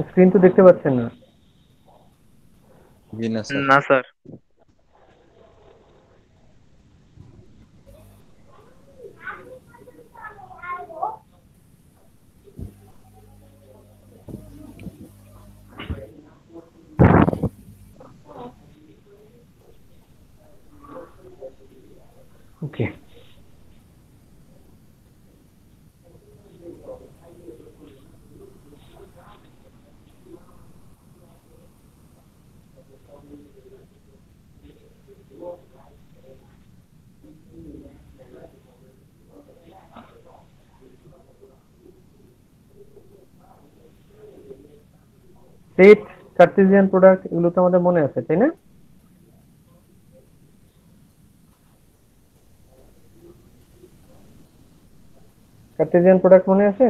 Screen তো দেখতে পাচ্ছেন না? জি না স্যার। না sir. Okay, set, Cartesian product এগুলো তো আমাদের মনে আছে, তাই না? কার্টেসিয়ান প্রোডাক্ট মনে আছে?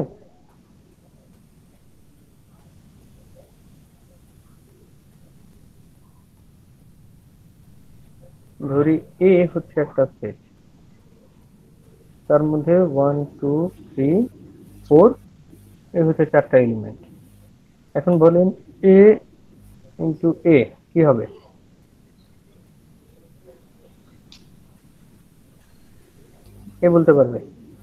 ধরি এ হচ্ছে একটা সেট, তার মধ্যে 1 2 3 4 এই হচ্ছে চারটা এলিমেন্ট। এখন বলেন এ ইন্টু এ কি হবে? কে বলতে পারবে?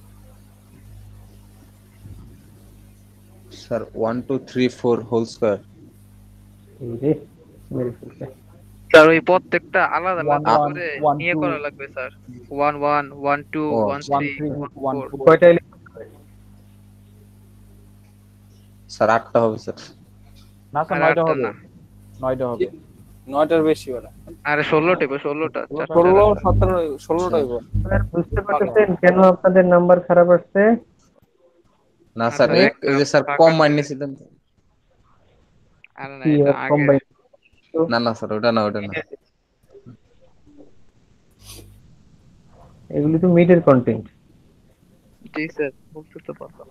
Sir 1 2 3 4 whole square. এই রে, মেরে ফেলছে। স্যার ওই প্রত্যেকটা আলাদা ওয়ান আলাদা ওয়ান করে ওয়ান নিয়ে টু করা লাগবে স্যার। 1 1 1 2 ও 1 আচ্ছা। 3 1 3 1 1 4। 4 কয়টা এলিমেন্ট হবে? স্যার 8টা হবে স্যার। না স্যার আর 9টা 8টা হবে, না, 9টা হবে। 9টার বেশি ওরা। আরে 16টা 16টা, 4 4 ষোলো 8টা। 17 16টাই বল। স্যার বুঝতে পারতেছেন কেন আপনাদের নাম্বার খারাপ আসছে? না না স্যার স্যার, এই একটা এই যে স্যার ফাঁক কম আছে। মাইনে ছিলেন। আরে না, কি এটা আর আগে। কম্বাইন? না না স্যার ওটা না ওটা না। এগুলি তো মিডের কন্টেন্ট। জি স্যার, বুঝতে তো পারলাম।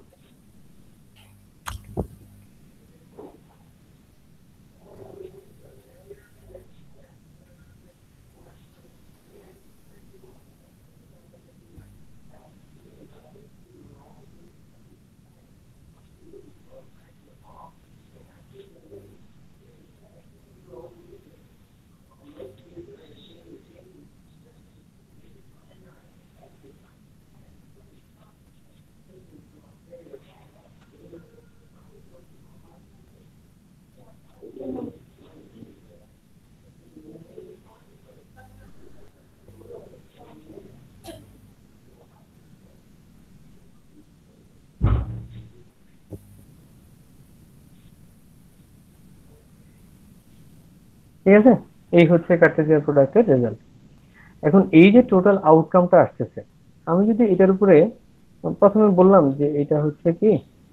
ঠিক আছে, এই হচ্ছে কার্টেসিয়ান প্রোডাক্টের রেজাল্ট। এখন এই যে টোটাল আউটকামটা আসতেছে, আমি যদি এটার উপরে প্রথমে বললাম যে এটা হচ্ছে কি,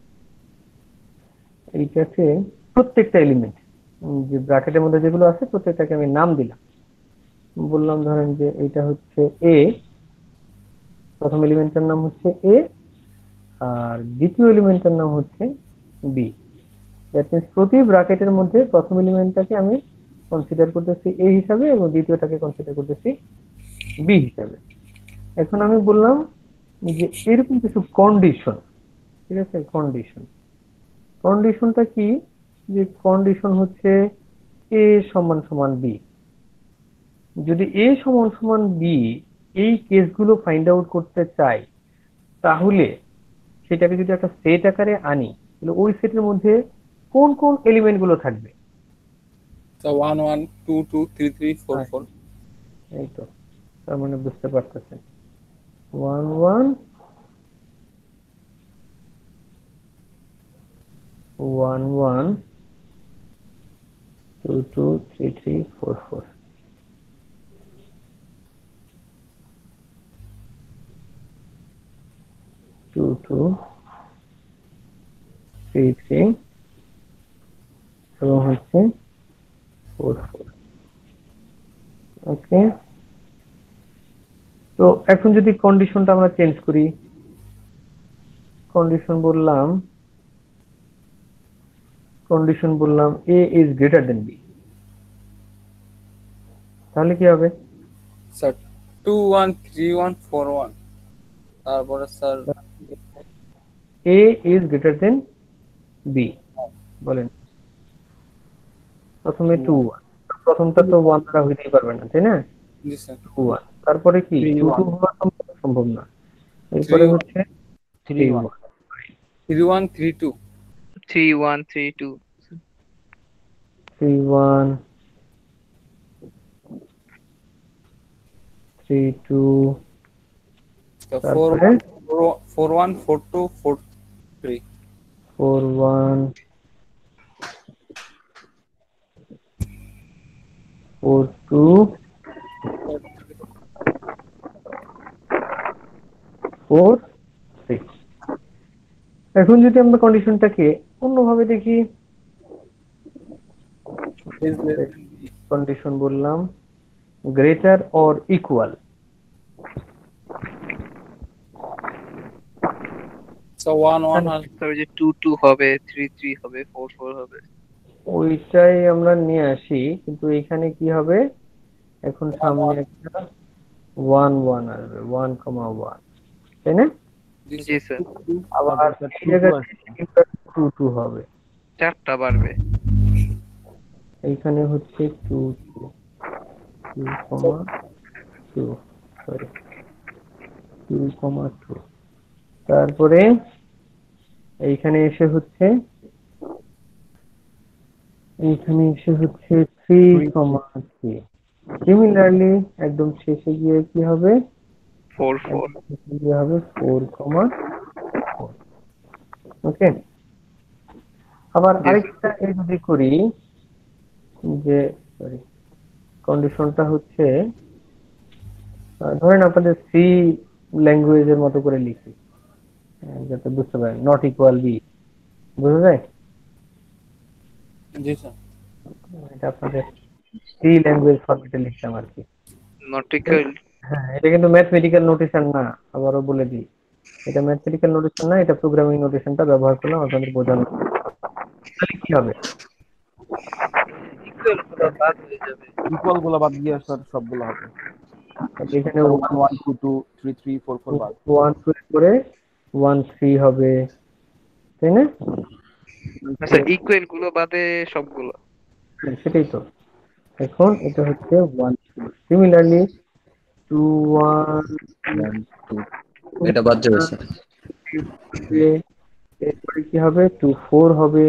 এইটাকে প্রত্যেকটা এলিমেন্ট যে ব্র্যাকেটের মধ্যে যেগুলো আছে প্রত্যেকটাকে আমি নাম দিলাম। বললাম ধরেন যে এটা হচ্ছে এ, প্রথম এলিমেন্টের নাম হচ্ছে এ, আর দ্বিতীয় এলিমেন্টের নাম হচ্ছে বি। দ্যাট মিনস প্রতি ব্র্যাকেটের মধ্যে প্রথম এলিমেন্টটাকে আমি কনসিডার করতেছি এ হিসাবে এবং দ্বিতীয়টাকে কনসিডার করতেছি বি হিসাবে। এখন আমি বললাম যে এরকম কিছু কন্ডিশন, ঠিক আছে, কন্ডিশন। কন্ডিশনটা কি? যে কন্ডিশন হচ্ছে এ সমান সমান বি। যদি এ সমান সমান বি এই কেসগুলো ফাইন্ড আউট করতে চাই, তাহলে সেটাকে যদি একটা সেট আকারে আনি, তাহলে ওই সেটের মধ্যে কোন কোন এলিমেন্ট গুলো থাকবে? তো 1 1 2 2 3 3 4 4। এই তো, তার মানে বুঝতে পারতেছেন 1 1 1 1 2 2 3 3 4 4, 2 2 3 3 এবং হচ্ছে 4 4। ওকে, তো এখন যদি কন্ডিশনটা আমরা চেঞ্জ করি, কন্ডিশন বললাম A is greater than B, তাহলে কি হবে? স্যার 2 1 3 1 4 1, তারপরে sir A is greater than B, বলেন। প্রথমে 2 1, প্রথমটা তো 1 দ্বারা হইতেই পারবে না, তাই না? জি স্যার 2 1, তারপরে কি 3 2 2 1 হওয়া সম্ভব না, এরপরে 3 হচ্ছে 3 3 1 1, 3 1 3 2 3132 3 1 3 2, 4 তারপরে 1 4 1 4 2 4 3 4 1 4 2 4 6। এখন যদি আমরা কন্ডিশনটাকে অন্যভাবে দেখি, is less than b. Condition বললাম greater or equal, So 1 1 has sir ওই যে 22 হবে, 33 হবে, 44 হবে। ওইটাই আমরা নিয়ে আসি, কিন্তু এখানে কি হবে, এখন সামনে একটা 1 1 আসবে, 1 1, তাই না? জি জি স্যার স্যার, আবার তারপর এই 2 2 জায়গায় আসবে। 2 2 হবে, চারটা বাড়বে। এইখানে হচ্ছে 2 2 2 2, সরি 2 2, তারপরে এইখানে এসে হচ্ছে 3 3। সিমিলারলি একদম শেষে গিয়ে কি হবে, 44 একদম শেষে গিয়ে হবে 4 4। ওকে, আবার Yes. আরেকটা যদি করি, যে সরি কন্ডিশনটা হচ্ছে ধরেন আপনাদের সি ল্যাঙ্গুয়েজের মতো করে লিখি, যাতে বুঝতে পারেন, নট ইকুয়াল বি, বুঝা যায়? জি স্যার এটা আপনাদের সি ল্যাঙ্গুয়েজ ফরম্যাটে লিখতাম আর কি। নটিক্যাল হ্যাঁ, এটা কিন্তু ম্যাথমেটিক্যাল নোটেশন না, আবারও বলে দিই, এটা ম্যাথমেটিক্যাল নোটেশন না, এটা প্রোগ্রামিং নোটেশনটা ব্যবহার করলাম আপনাদের বোঝানোর জন্য। তাহলে কি হবে, ইকুয়াল গুলো বাদ হয়ে যাবে। ইকুয়াল গুলো বাদ দিয়ে স্যার সবগুলো হবে। এখানে 1 1 2 2 3 3 4 4 বাদ। 1 2 করে 1 3 হবে, তাই না? আচ্ছা, ইকুয়াল গুলো বাদে সবগুলো। হ্যাঁ, সেটাই তো। এখন এটা হচ্ছে 1 2, সিমিলারলি 2 1 1 2 এটা বাদ যাবে স্যার। এরপরে কি হবে, 2 4 হবে,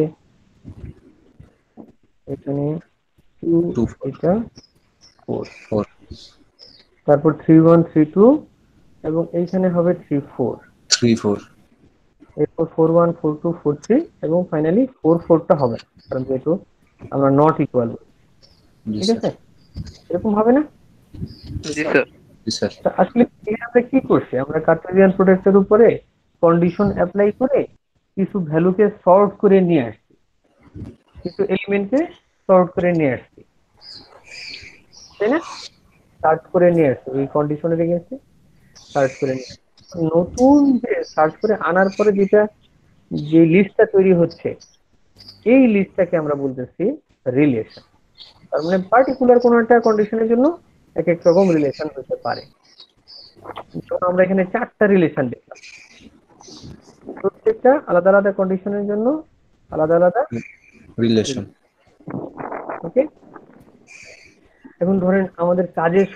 এখানে 2, 2 এটা 4, 4 তারপর 3 1 3 2, এবং এইখানে হবে 3 4, 3 4 এরপর 4 1 4 2 4 3, এবং ফাইনালি 4 4 টা হবে না, কারণ যেহেতু আমরা নট ইকুয়াল, জি ঠিক স্যার। আছে? এরকম হবে না? জি স্যার। জি স্যার। তা আসলে এখানে আমরা কি করছি, আমরা কার্টেসিয়ান প্রোডাক্টের উপরে কন্ডিশন অ্যাপ্লাই করে কিছু ভ্যালুকে সর্ট করে নিয়ে আসছি, কিছু এলিমেন্টকে সর্ট করে নিয়ে আসছি, তাই না? সার্চ করে নিয়ে আসছি, এই কন্ডিশনের এগেইনস্টে সার্চ করে নিয়ে আসছি। নতুন যে সার্চ করে আনার পরে যেটা, যে লিস্টটা তৈরি হচ্ছে, এই লিস্টটাকে আমরা বলতেছি রিলেশন। তার মানে পার্টিকুলার কোনো একটা কন্ডিশনের জন্য এক এক রকম রিলেশন হতে পারে। তো আমরা এখানে 4টা রিলেশন দেখলাম, প্রত্যেকটা আলাদা আলাদা কন্ডিশনের জন্য আলাদা আলাদা। রিলেশন। ওকে, এখন ধরেন আমাদের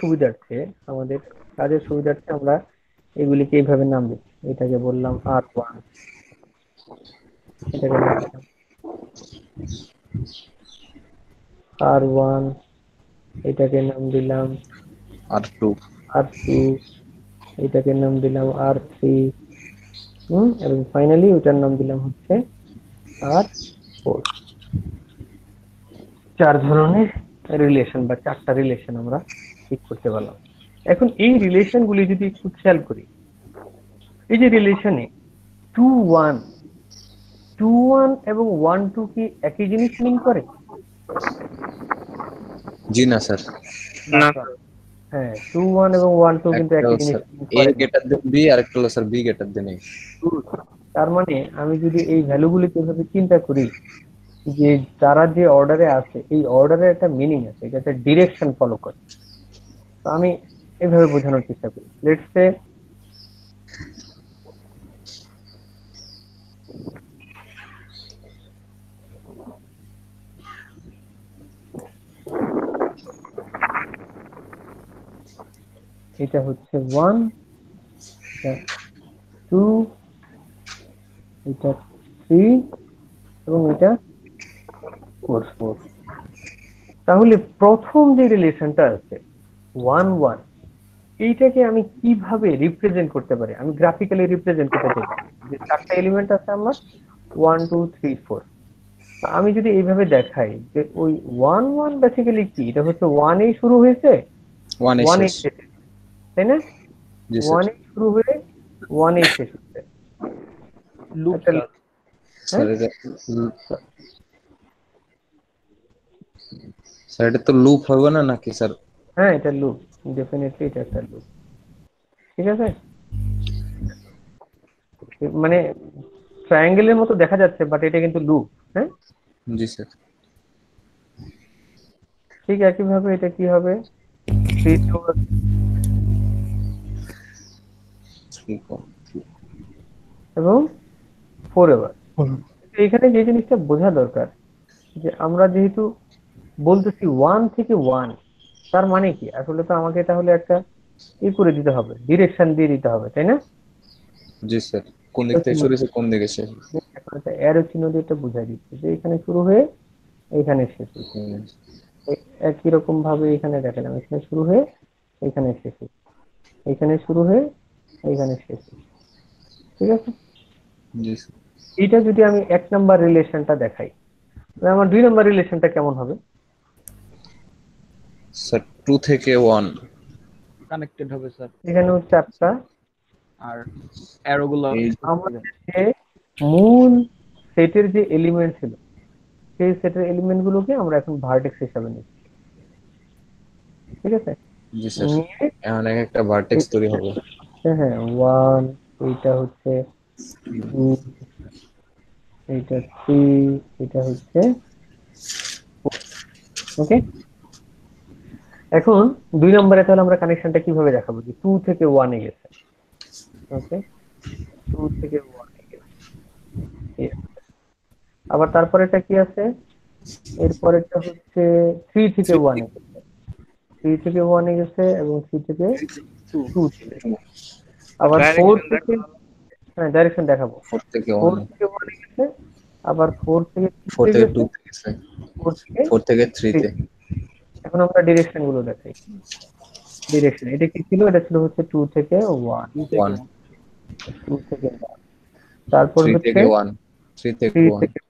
কাজের সুবিধার্থে আমরা এগুলিকে এইভাবে নাম দিচ্ছি। এটাকে বললাম R1, এটাকে নাম দিলাম R1, এটাকে নাম দিলাম R2 R2, এটাকে নাম দিলাম R3, এবং ফাইনালি ওটার নাম দিলাম হচ্ছে R4। 4 ধরনের রিলেশন বা 4টা রিলেশন আমরা ঠিক করতে পারলাম। এখন এই রিলেশন গুলি যদি একটু খেয়াল করি, এই যে রিলেশনে 2 1 2 1 এবং 1 2 কি একই জিনিস মিন করে? জি না স্যার। না হ্যাঁ, 2 1 এবং 1 2 কিন্তু একটা একই হলো জিনিস স্যার mean এ করে না। গেটার দেন বি, আর একটা হলো স্যার বি গেটার দেন এ। তার মানে আমি যদি এই ভ্যালুগুলিকে এভাবে চিন্তা করি, যে তারা যে অর্ডারে আছে, এই অর্ডারের একটা মিনিং আছে, এটা একটা ডিরেকশন ফলো করে। তো আমি এইভাবে বোঝানোর চেষ্টা করি। লেটস সে এটা হচ্ছে 1, এটা 2, এটা 3 এবং এটা 4। তাহলে প্রথম যে রিলেশনটা আছে 1 1, এইটাকে আমি কিভাবে রিপ্রেজেন্ট করতে পারি? আমি গ্রাফিক্যালি রিপ্রেজেন্ট করতে চাই যে 4টা এলিমেন্ট আছে আমার 1 2 3 4। আমি যদি এইভাবে দেখাই যে ওই 1 1 বেসিক্যালি কি, এটা হচ্ছে 1 এই শুরু হয়েছে 1 এ 1 এই শেষ। শেষ, তাই না? জি স্যার। 1 এই শুরু হয়ে 1 এই শেষ হচ্ছে। লুপ একটা স্যার। স্যার এটা তো লুপ হবে না নাকি স্যার? হ্যাঁ, এটা লুপ, ডেফিনেটলি এটা একটা লুপ। ঠিক আছে, মানে ট্রায়াঙ্গেলের মতো দেখা যাচ্ছে বাট এটা কিন্তু লুপ। হ্যাঁ, জি স্যার। ঠিক একইভাবে এটা কি হবে 3 এবং 4 এবার। এখানে যে জিনিসটা বোঝা দরকার যে আমরা যেহেতু বলতেছি 1 থেকে 1, তার মানে কি? আসলে তো আমাকে তাহলে একটা করে দিতে হবে, ডিরেকশন দিয়ে দিতে হবে, তাই না? জি স্যার। কোন দিক থেকে শুরু হয়েছে কোন দিকে শেষ? এখন একটা অ্যারো চিহ্ন দিয়ে এটা বুঝাই দিচ্ছে যে এখানে শুরু হয়ে এখানে শেষ হচ্ছে। একই রকম ভাবে এখানে দেখালাম, এখানে শুরু হয়ে এখানে শেষ হচ্ছে, এখানে শুরু হয়ে এখানে শেষ হচ্ছে। ঠিক আছে, জি স্যার। এটা যদি আমি 1 নাম্বার রিলেশনটা দেখাই, তাহলে আমার 2 নাম্বার রিলেশনটা কেমন হবে? স্যার 2 থেকে 1 কানেক্টেড হবে স্যার। এখানেও 4টা আর অ্যারো গুলো এই আমাদের যে মূল সেটের যে এলিমেন্ট ছিল সেই সেটের এলিমেন্ট গুলোকে আমরা এখন ভার্টেক্স হিসাবে নিচ্ছি। ঠিক আছে, জি স্যার। নিয়ে এখন একটা ভার্টেক্স তৈরি হবে। হ্যাঁ 1, এইটা হচ্ছে 2, এইটা 3, এটা হচ্ছে 4। ওকে, এখন 2 নম্বরে তাহলে আমরা কানেকশনটা কিভাবে দেখাবো যে 2 থেকে 1 এ গেছে। ওকে, 2 থেকে 1 এ গেছে। ঠিক আছে। আবার তারপরেটা কি আছে? এরপরেরটা হচ্ছে 3 থেকে 1 এ গেছে, 3 থেকে 1 এ গেছে এবং 3 থেকে 2 তে গেছে। আবার 4 ডাইরেকশন থেকে, হ্যাঁ ডাইরেকশন দেখাবো, 4 থেকে 4 1 থেকে 1 এ গেছে, আবার 4 থেকে 4 2 তে থেকে গেছে, 2 তে গেছে, 4 থেকে 4 থেকে 3 3। তে। এখন আমরা ডিরেকশন গুলো দেখাই। ডিরেকশন এটা কি ছিল? এটা ছিল হচ্ছে 2 থেকে 1, 2 থেকে 1 2 থেকে 1। তারপর 3 হচ্ছে থেকে 1 3 থেকে 3 1 থেকে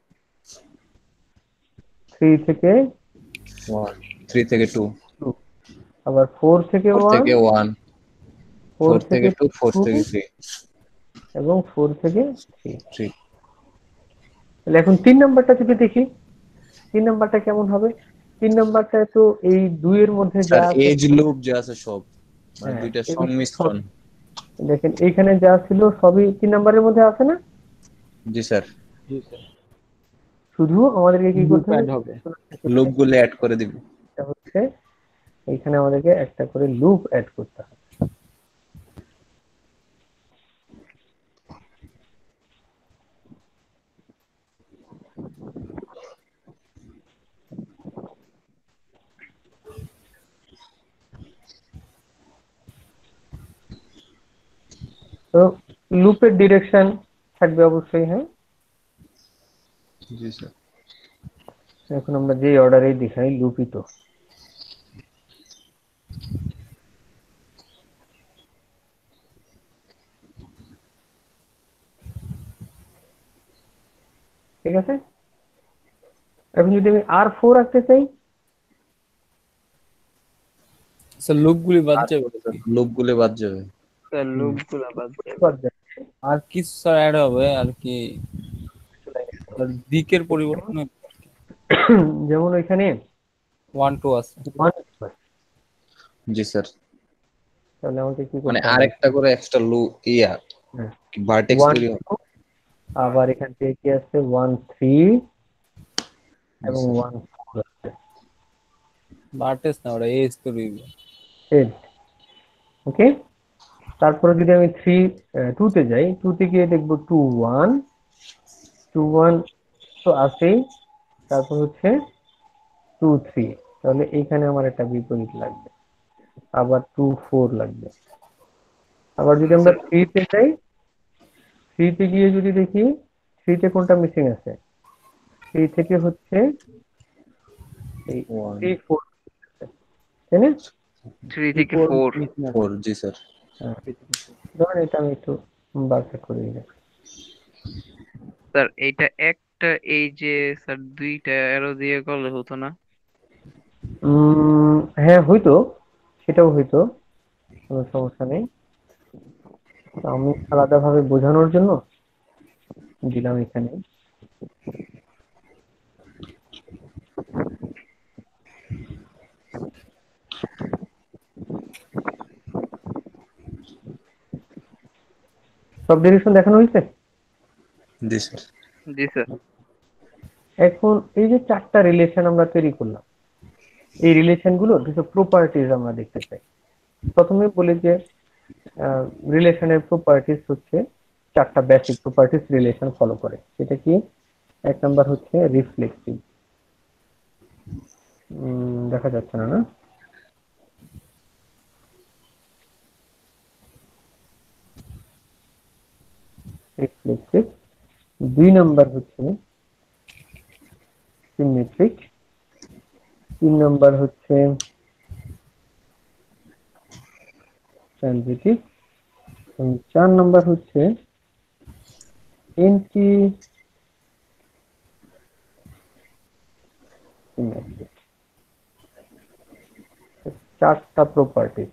3 থেকে 1 3 থেকে 2 2, আবার 4 থেকে 4 1, থেকে 1 4 4 থেকে থেকে 2 4 2 থেকে 3 এবং 4 থেকে 3। 3 তাহলে এখন 3 নাম্বারটা যদি দেখি, 3 নাম্বারটা কেমন হবে? 3 নাম্বারটা তো এই 2 এর মধ্যে যা স্যার আছে, এজ লুপ যে আছে সব মানে হ্যাঁ দুইটা এগুলো সংমিশ্রণ। সব দেখেন এইখানে যা ছিল সবই 3 নাম্বারের মধ্যে আছে না? জি স্যার। জি স্যার। শুধু আমাদেরকে কি লুপ করতে হবে? অ্যাড হবে। লুপ গুলো অ্যাড করে দিব। এটা হচ্ছে এইখানে আমাদেরকে একটা করে লুপ অ্যাড করতে হবে। তো লুপের ডিরেকশন থাকবে অবশ্যই। হ্যাঁ, জি স্যার। এখন আমরা যে অর্ডারেই দেখাই লুপই তো। ঠিক আছে, এখন যদি আমি R4 রাখতে চাই, স্যার লুপ গুলি বাদ যাবে। লুপ গুলো বাদ যাবে। স্যার লুপ গুলা বাদ যাবে। বাদ যাবে। আর কিছু স্যার অ্যাড হবে আর কি, স্যার দিকের পরিবর্তন যেমন ওইখানে 1 2 আছে। 1, জি স্যার। তাহলে আমাকে কি মানে করতে হবে? আরেকটা করে এক্সট্রা লুপ হ্যাঁ, ভার্টেক্স 1 তৈরি হবে। আবার এখান থেকে কি আছে 1 3 এবং স্যার। 1 4 আছে। ভার্টেক্স না, ওটা এজ তৈরি হবে। ওকে, তারপরে যদি আমি 2 তে যাই, 2 তে গিয়ে দেখবো 2 1 2 1 তো আছেই, তারপর হচ্ছে 2 3। তাহলে এইখানে আমার একটা বিপরীত লাগবে। আবার 2 4 লাগবে। আবার যদি আমরা 3 তে যাই, 3 তে গিয়ে যদি দেখি 3 তে কোনটা মিসিং আছে, 3 থেকে হচ্ছে এই 1 3 4, তাই না? 3 থেকে 4। 4 জি স্যার। হ্যাঁ, ধরুন এটা আমি একটু বারটা করে দিই। স্যার এইটা একটা, এই যে স্যার দুইটা অ্যারো দিয়ে করলে হতো না? হ্যাঁ হয়তো, সেটাও হয়তো, কোনো সমস্যা নেই। তো আমি আলাদাভাবে বোঝানোর জন্য দিলাম এখানে। সব ডিরেকশন দেখানো হয়েছে। জি স্যার। জি স্যার। এখন এই যে 4টা রিলেশন আমরা তৈরি করলাম, এই রিলেশন গুলোর কিছু প্রপার্টিজ আমরা দেখতে চাই। প্রথমে বলি যে রিলেশনের প্রপার্টিজ হচ্ছে 4টা বেসিক প্রপার্টিজ রিলেশন ফলো করে। সেটা কি? এক নাম্বার হচ্ছে রিফ্লেক্সিভ, দেখা যাচ্ছে না না? রিফ্লেক্সিভ। 2 নাম্বার হচ্ছে সিমেট্রিক। 3 নাম্বার হচ্ছে ট্রানজিটিভ। 4 নাম্বার হচ্ছে এন্টি সিমেট্রিক। 4টা প্রপার্টিজ।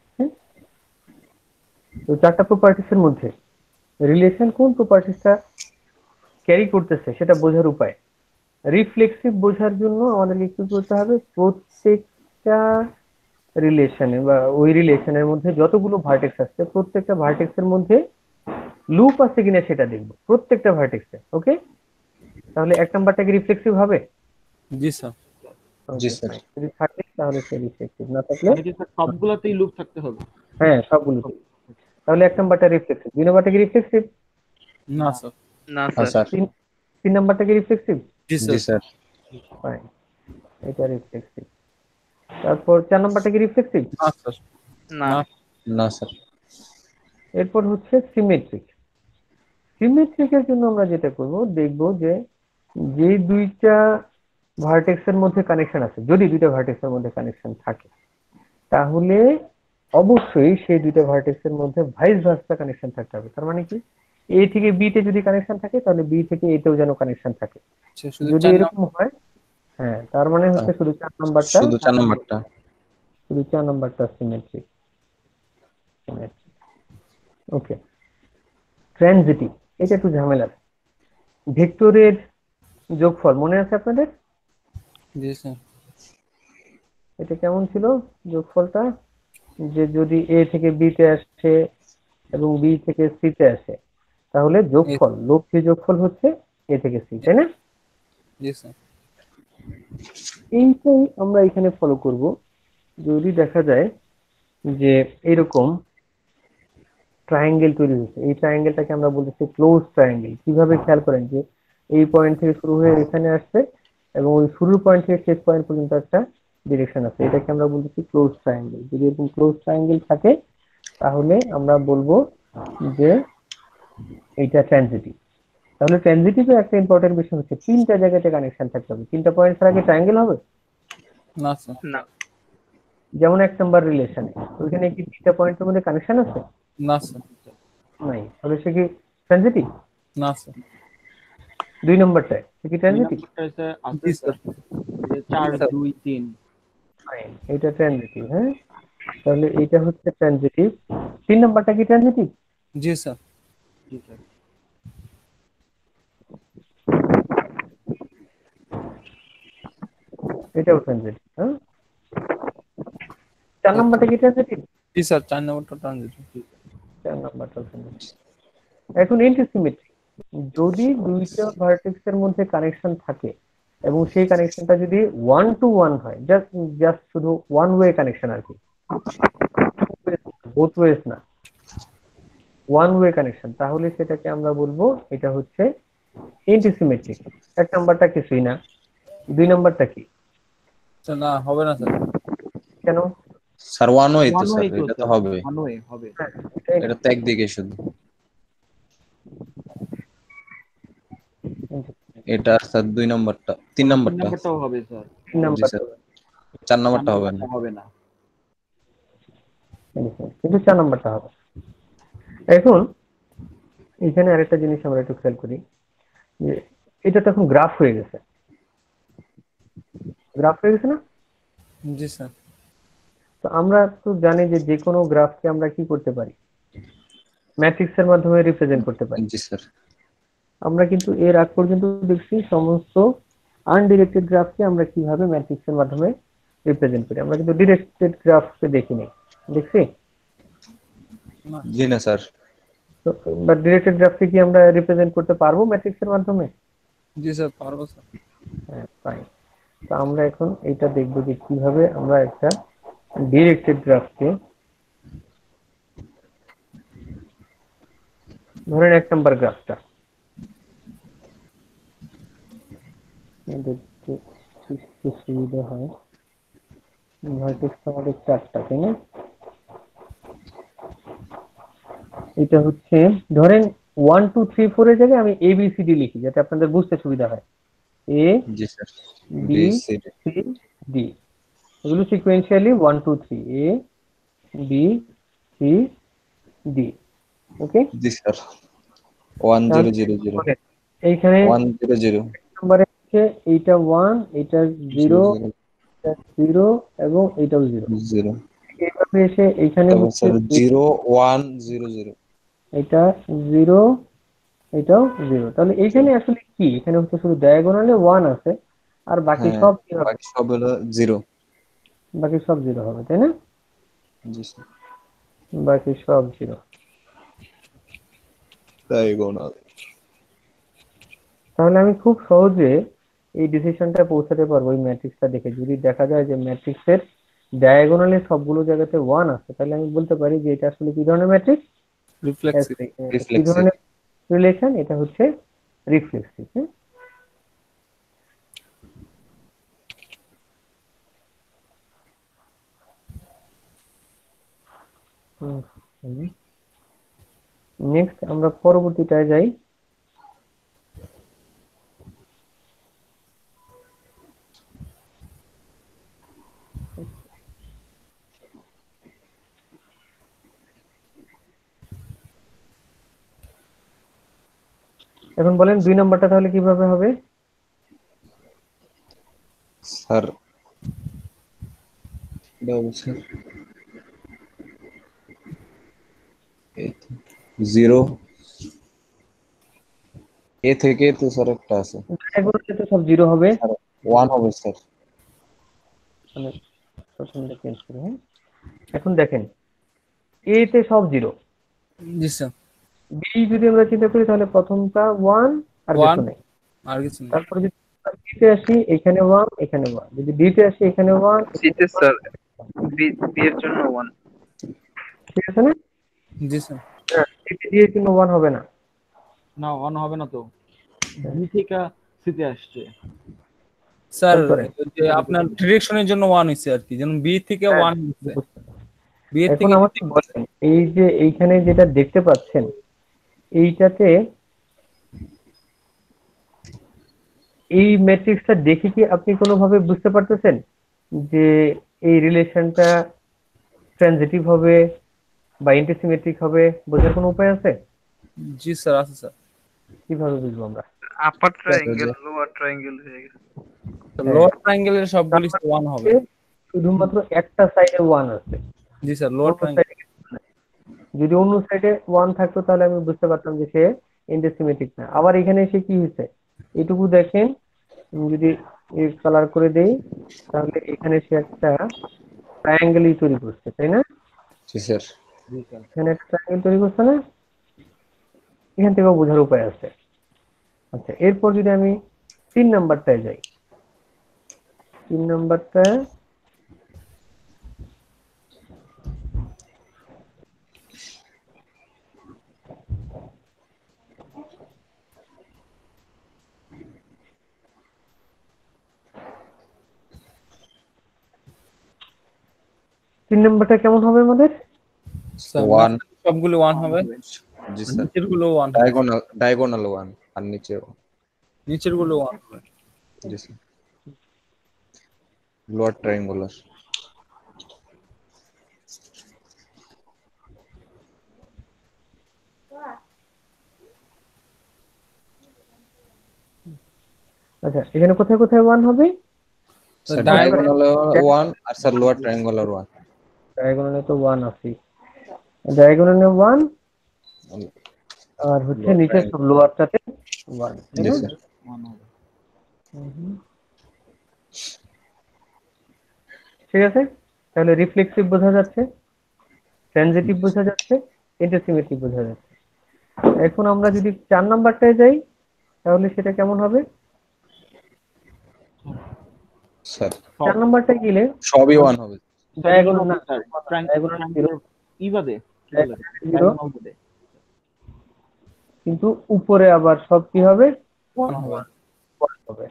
তো 4টা প্রপার্টিজ এর মধ্যে রিলেশন কোন প্রপার্টিসটা ক্যারি করতেছে সেটা বোঝার উপায়। রিফ্লেক্সিভ বোঝার জন্য আমাদেরকে কি করতে হবে? প্রত্যেকটা রিলেশনে বা ওই রিলেশনের মধ্যে যতগুলো ভার্টেক্স আছে প্রত্যেকটা ভার্টেক্সের মধ্যে লুপ আছে কিনা সেটা দেখবো, প্রত্যেকটা ভার্টেক্সে। ওকে, তাহলে 1 নাম্বারটা কি রিফ্লেক্সিভ হবে? জি স্যার। জি Okay, স্যার। fine. যদি থাকে তাহলে সে রিফ্লেক্সিভ, না থাকলে মানে কি স্যার সবগুলোতেই লুপ থাকতে হবে? হ্যাঁ সবগুলোতে। তাহলে 1 নাম্বারটা রিফ্লেক্সিভ। 2 নাম্বারটা কি রিফ্লেক্সিভ? না স্যার। না হ্যাঁ স্যার। স্যার। 3 নাম্বারটা কি রিফ্লেক্সিভ? জি জি স্যার। স্যার। ফাইন, এটা রিফ্লেক্সিভ। তারপর 4 নাম্বারটা কি রিফ্লেক্সিভ? না স্যার। না। না। না স্যার। এরপর হচ্ছে সিমেট্রিক। সিমেট্রিকের জন্য আমরা যেটা করব, দেখব যে যে দুইটা ভার্টেক্সের মধ্যে কানেকশন আছে, যদি দুইটা ভার্টেক্সের মধ্যে কানেকশন থাকে তাহলে অবশ্যই সেই দুইটা ভার্টেক্সের মধ্যে ভাইস ভার্সা কানেকশন থাকতে হবে। তার মানে কি? এ থেকে বি তে যদি কানেকশন থাকে তাহলে বি থেকে এ তেও যেন কানেকশন থাকে। আচ্ছা, শুধু যদি 4 এরকম হয়, হ্যাঁ, তার মানে হচ্ছে শুধু 4 নাম্বারটা, শুধু 4 নাম্বারটা। শুধু 4 নাম্বারটা সিমেট্রিক। ওকে, ট্রানজিটিভ, এটা একটু ঝামেলার। ভেক্টরের যোগফল মনে আছে আপনাদের? জি স্যার। এটা কেমন ছিল যোগফলটা? যে যদি এ থেকে বি তে আসে এবং বি থেকে সি তে আসে তাহলে যোগফল, লব্ধি যোগফল হচ্ছে এ থেকে সি, তাই না? জি স্যার। এইটাই আমরা এখানে ফলো করব। যদি দেখা যায় যে এরকম ট্রায়াঙ্গেল তৈরি হয়েছে, এই ট্রায়াঙ্গেলটাকে আমরা বলতেছি ক্লোজ ট্রায়াঙ্গেল। কিভাবে? খেয়াল করেন যে এই পয়েন্ট থেকে শুরু হয়ে এখানে আসছে এবং ওই শুরুর পয়েন্ট থেকে শেষ পয়েন্ট পর্যন্ত একটা ডিরেকশন আছে, এটাকে আমরা বলতেছি ক্লোজ ট্রায়াঙ্গেল। যদি এরকম ক্লোজ ট্রায়াঙ্গেল থাকে তাহলে আমরা বলবো যে এইটা ট্রানজিটিভ। তাহলে ট্রানজিটিভের একটা ইম্পর্টেন্ট বিষয় হচ্ছে 3টা জায়গাতে কানেকশন থাকতে হবে। 3টা পয়েন্ট ছাড়া কি ট্রায়াঙ্গেল হবে? না স্যার। না। যেমন 1 নাম্বার রিলেশনে ওইখানে কি 3টা পয়েন্টের মধ্যে কানেকশন আছে? না স্যার। নাই, তাহলে সে কি ট্রানজিটিভ? না স্যার। 2 নাম্বারটায় সে কি দুই ট্রানজিটিভ? নাম্বারটা হচ্ছে আছে জি স্যার, স্যার। এই যে 4 2 3। ফাইন, এটা ট্রানজিটিভ। হ্যাঁ, তাহলে এইটা হচ্ছে ট্রানজিটিভ। 3 নাম্বারটা কি ট্রানজিটিভ? জি স্যার। জি স্যার। এটাও ট্রানজিটিভ। হ্যাঁ, 4 নাম্বারটা কি ট্রানজিটিভ? জি স্যার, 4 নম্বরটা ট্রানজিটিভ। 4 নাম্বারটাও ট্রানজিটিভ। এখন এন্টিসিমেট্রি, যদি দুইটা ভার্টেক্সের মধ্যে কানেকশন থাকে এবং সেই কানেকশনটা যদি 1 to 1 হয়, জাস্ট জাস্ট শুধু ওয়ান ওয়ে কানেকশন আর কি, বোথ ওয়েজ না, ওয়ান ওয়ে কানেকশন, তাহলে সেটাকে আমরা বলবো এটা হচ্ছে এন্টিসিমেট্রিক। 1 নাম্বারটা কিছুই না, 2 নাম্বারটা কি? স্যার না, হবে না স্যার। কেন? স্যার ওয়ান ওয়ে তো ওয়ান স্যার, ওয়ে তো এটা তো স্যার, হবে, ওয়ান ওয়ে হবে। হ্যাঁ, এটাই এটা তো একদিকে শুধু। এটা স্যার 2 নম্বরটা, 3 আবার 3 নম্বরটা। নাম্বারটাও হবে স্যার, 3 জি নাম্বার স্যার, হবে। 4 4 নম্বরটা হবে না। নাম্বারটা হবে না। কিন্তু 4 নাম্বারটা হবে। এখন এখানে আরেকটা জিনিস আমরা একটু খেয়াল করি যে এটা তো এখন গ্রাফ হয়ে গেছে, গ্রাফ হয়ে গেছে না? জি স্যার। তো আমরা তো জানি যে যে কোনো গ্রাফকে আমরা কি করতে পারি, ম্যাট্রিক্সের মাধ্যমে রিপ্রেজেন্ট করতে পারি। জি স্যার। আমরা কিন্তু এর আগ পর্যন্ত দেখছি সমস্ত আনডিরেক্টেড গ্রাফকে আমরা কিভাবে ম্যাট্রিক্সের মাধ্যমে রিপ্রেজেন্ট করি, আমরা কিন্তু ডিরেক্টেড গ্রাফকে দেখিনি, দেখছি? জি না স্যার। তো বা ডিরেক্টেড গ্রাফকে কি আমরা রিপ্রেজেন্ট করতে পারবো ম্যাট্রিক্সের মাধ্যমে? জি স্যার, পারবো স্যার। হ্যাঁ, ফাইন। তো আমরা এখন এটা দেখবো যে কিভাবে আমরা একটা ডিরেক্টেড গ্রাফকে, ধরেন 1 নাম্বার গ্রাফটা দেখতে একটু সুবিধা হয়, ভার্টেক্স আমাদের 4টা, তাই না? এটা হচ্ছে ধরেন 1 2 3 4 এর জায়গায় আমি ABCD লিখি যাতে আপনাদের বুঝতে সুবিধা হয়। A জি sir. B B C D. C D, এগুলো sequentially 1 2 3, A B C D। Okay, জি স্যার। 1 0 0 0 এইখানে 1 0 0 নাম্বারে হচ্ছে এইটা 1, এটা 0, 0 এটা 0 এবং এটাও 0। 0। এইভাবে এসে এইখানে তারপর হচ্ছে স্যার 0 1 0 0। এটা 0, এটাও 0। তাহলে এইখানে আসলে কি, এখানে হচ্ছে শুধু ডায়াগোনালে 1 আছে আর বাকি হ্যাঁ, সব কি হবে? বাকি সব হলো 0। বাকি সব 0 হবে, তাই না? জি স্যার। বাকি সব 0। ডায়াগোনাল। তাহলে আমি খুব সহজে এই ডিসিশনটা পৌঁছাতে পারবো এই ম্যাট্রিক্সটা দেখে। যদি দেখা যায় যে ম্যাট্রিক্সের ডায়াগোনালে সবগুলো জায়গাতে 1 আছে, তাহলে আমি বলতে পারি যে এটা আসলে কি ধরনের ম্যাট্রিক্স? রিফ্লেক্সিভ। কি রিফ্লেক্সিভ। ধরনের রিলেশন? এটা হচ্ছে রিফ্লেক্সিভ। নেক্সট আমরা পরবর্তীটায় যাই। এখন বলেন 2 নাম্বারটা তাহলে কিভাবে হবে? স্যার এটা হবে স্যার 0 এ থেকে তো স্যার একটা আছে, ডায়াগোনালে তো সব 0 হবে। স্যার 1 হবে স্যার। মানে প্রথমটা চেঞ্জ করি, হ্যাঁ। এখন দেখেন এ তে সব 0, জি স্যার। বি যদি আমরা চিন্তা করি তাহলে প্রথমটা 1 আর 1 কিছু নেই। আর কিছু নেই। তারপরে যদি ডি তে আসি এখানে 1 এখানে 1, যদি ডি তে আসি এখানে 1 সিতে স্যার বি এর জন্য 1। ঠিক আছে না? জি স্যার। হ্যাঁ, সি তে দিয়ে কিন্তু 1 হবে না। না, ওয়ান হবে না তো, বি থেকে সিতে আসছে। স্যার তারপরে ওই যে আপনার ডিরেকশনের জন্য 1 হইছে আর কি, যেমন বি থেকে হ্যাঁ, 1 হইছে। বুঝতে পারছি। বি এর এখন থেকে আমাকে বলেন এই যে এইখানে যেটা দেখতে পাচ্ছেন এইটাতে এই ম্যাট্রিক্সটা দেখে কি আপনি কোনোভাবে বুঝতে পারতেছেন যে এই রিলেশনটা ট্রানজিটিভ হবে বা ইন্টারসিমেট্রিক হবে? বোঝার কোনো উপায় আছে? জি স্যার, আছে স্যার। কিভাবে বুঝবো আমরা? আপার ট্রায়াঙ্গেল লোয়ার ট্রায়াঙ্গেল হয়ে গেছে। হ্যাঁ, লোয়ার ট্রায়াঙ্গেলের সবগুলি 1 হবে। শুধুমাত্র একটা সাইডে 1 আছে, জি স্যার, লোয়ার অন্য ট্রায়াঙ্গেল। সাইডে যদি অন্য সাইডে 1 থাকতো তাহলে আমি বুঝতে পারতাম যে সে ইন্টারসিমেট্রিক না। আবার এখানে এসে কি হয়েছে এটুকু দেখেন, আমি যদি কালার করে দেই তাহলে এখানে সে একটা ট্রায়াঙ্গেলই তৈরি করছে, তাই না? জি স্যার। জি স্যার। এখানে একটা ট্রায়াঙ্গেল তৈরি করছে না? এখান থেকেও বোঝার উপায় আছে। আচ্ছা, এরপর যদি আমি 3 নাম্বারটায় যাই, 3 নাম্বারটা 3 নাম্বারটা কেমন হবে আমাদের? Sir one. সবগুলো 1 হবে, জি আর স্যার, নিচের গুলো 1 হবে, ডায়াগোনাল ওয়ান আর নিচেও। নিচের গুলো 1 হবে। জি স্যার, লোয়ার ট্রায়াঙ্গুলার। আচ্ছা, এখানে কোথায় কোথায় 1 হবে? স্যার ডায়াগোনাল ডায়াগোনাল ওয়ান আর স্যার লোয়ার ট্রায়াঙ্গুলার ওয়ান। ডায়াগোনালে তো 1 আছে, ডায়াগোনালে 1 আর হচ্ছে লোয়ার নিচের সব ট্রায়াঙ্গুলার। লোয়ারটাতে 1, তাই জি না? স্যার। 1 হবে। হুম। ঠিক আছে, তাহলে রিফ্লেক্সিভ বোঝা যাচ্ছে, ট্রানজিটিভ বোঝা যাচ্ছে, ইন্টারসিমেট্রিক বোঝা যাচ্ছে। এখন আমরা যদি 4 নাম্বারটায় যাই তাহলে সেটা কেমন হবে? স্যার 4 নাম্বারটায় গেলে সবই ওয়ান হবে। স্যার ই ডায়াগোনাল বাদে না, স্যার, ডায়াগোনাল 0, ট্রায়াঙ্গুলার ই বাদে কি বলে, জিরো, ডায়াগোনাল বাদে কিন্তু উপরে আবার সব কি হবে? 1 হবে। 1 হবে।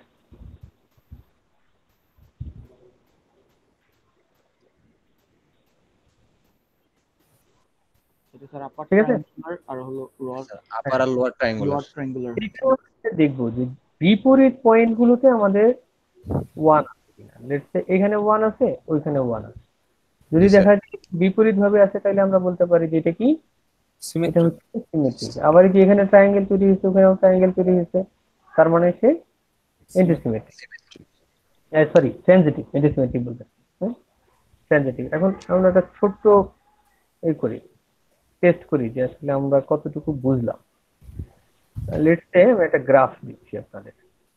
এটা স্যার আপার ঠিক আছে, ট্রায়াঙ্গুলার আর হলো আপার আর লোয়ার ট্রায়াঙ্গুলার। Lower triangular. এটাও হচ্ছে দেখবো যে বিপরীত পয়েন্টগুলোতে আমাদের 1 আছে কিনা। লেটস সে এখানে 1 আছে, ওইখানে 1 আছে। যদি জি স্যার। দেখা যায় বিপরীত ভাবে আছে তাহলে আমরা বলতে পারি যে এটা কি? এটা সিমেট্রিক। হচ্ছে সিমেট্রিক। আবার কি এখানে ট্রায়াঙ্গেল তৈরি হয়েছে, ওখানেও ট্রায়াঙ্গেল তৈরি হয়েছে, তার মানে সে ইন্টারসিমেট্রিক, সরি ট্রানজিটিভ, ইন্টারসিমেট্রিক বলতে, হ্যাঁ ট্রানজিটিভ। এখন আমরা একটা ছোট্ট এই করি, টেস্ট করি যে আসলে আমরা কতটুকু বুঝলাম। লেটস সে আমি একটা গ্রাফ দিচ্ছি আপনাদের।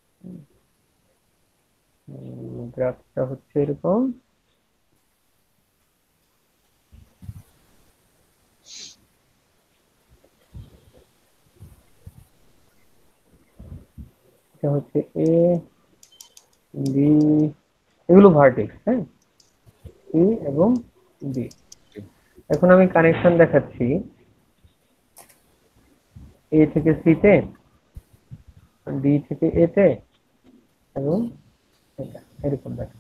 গ্রাফটা হচ্ছে এরকম। এটা হচ্ছে এ বি, এগুলো ভার্টেক্স, হ্যাঁ, সি এবং বি। এখন আমি কানেকশন দেখাচ্ছি এ থেকে সি তে, ডি থেকে এ তে, এবং এটা এরকম দেখা।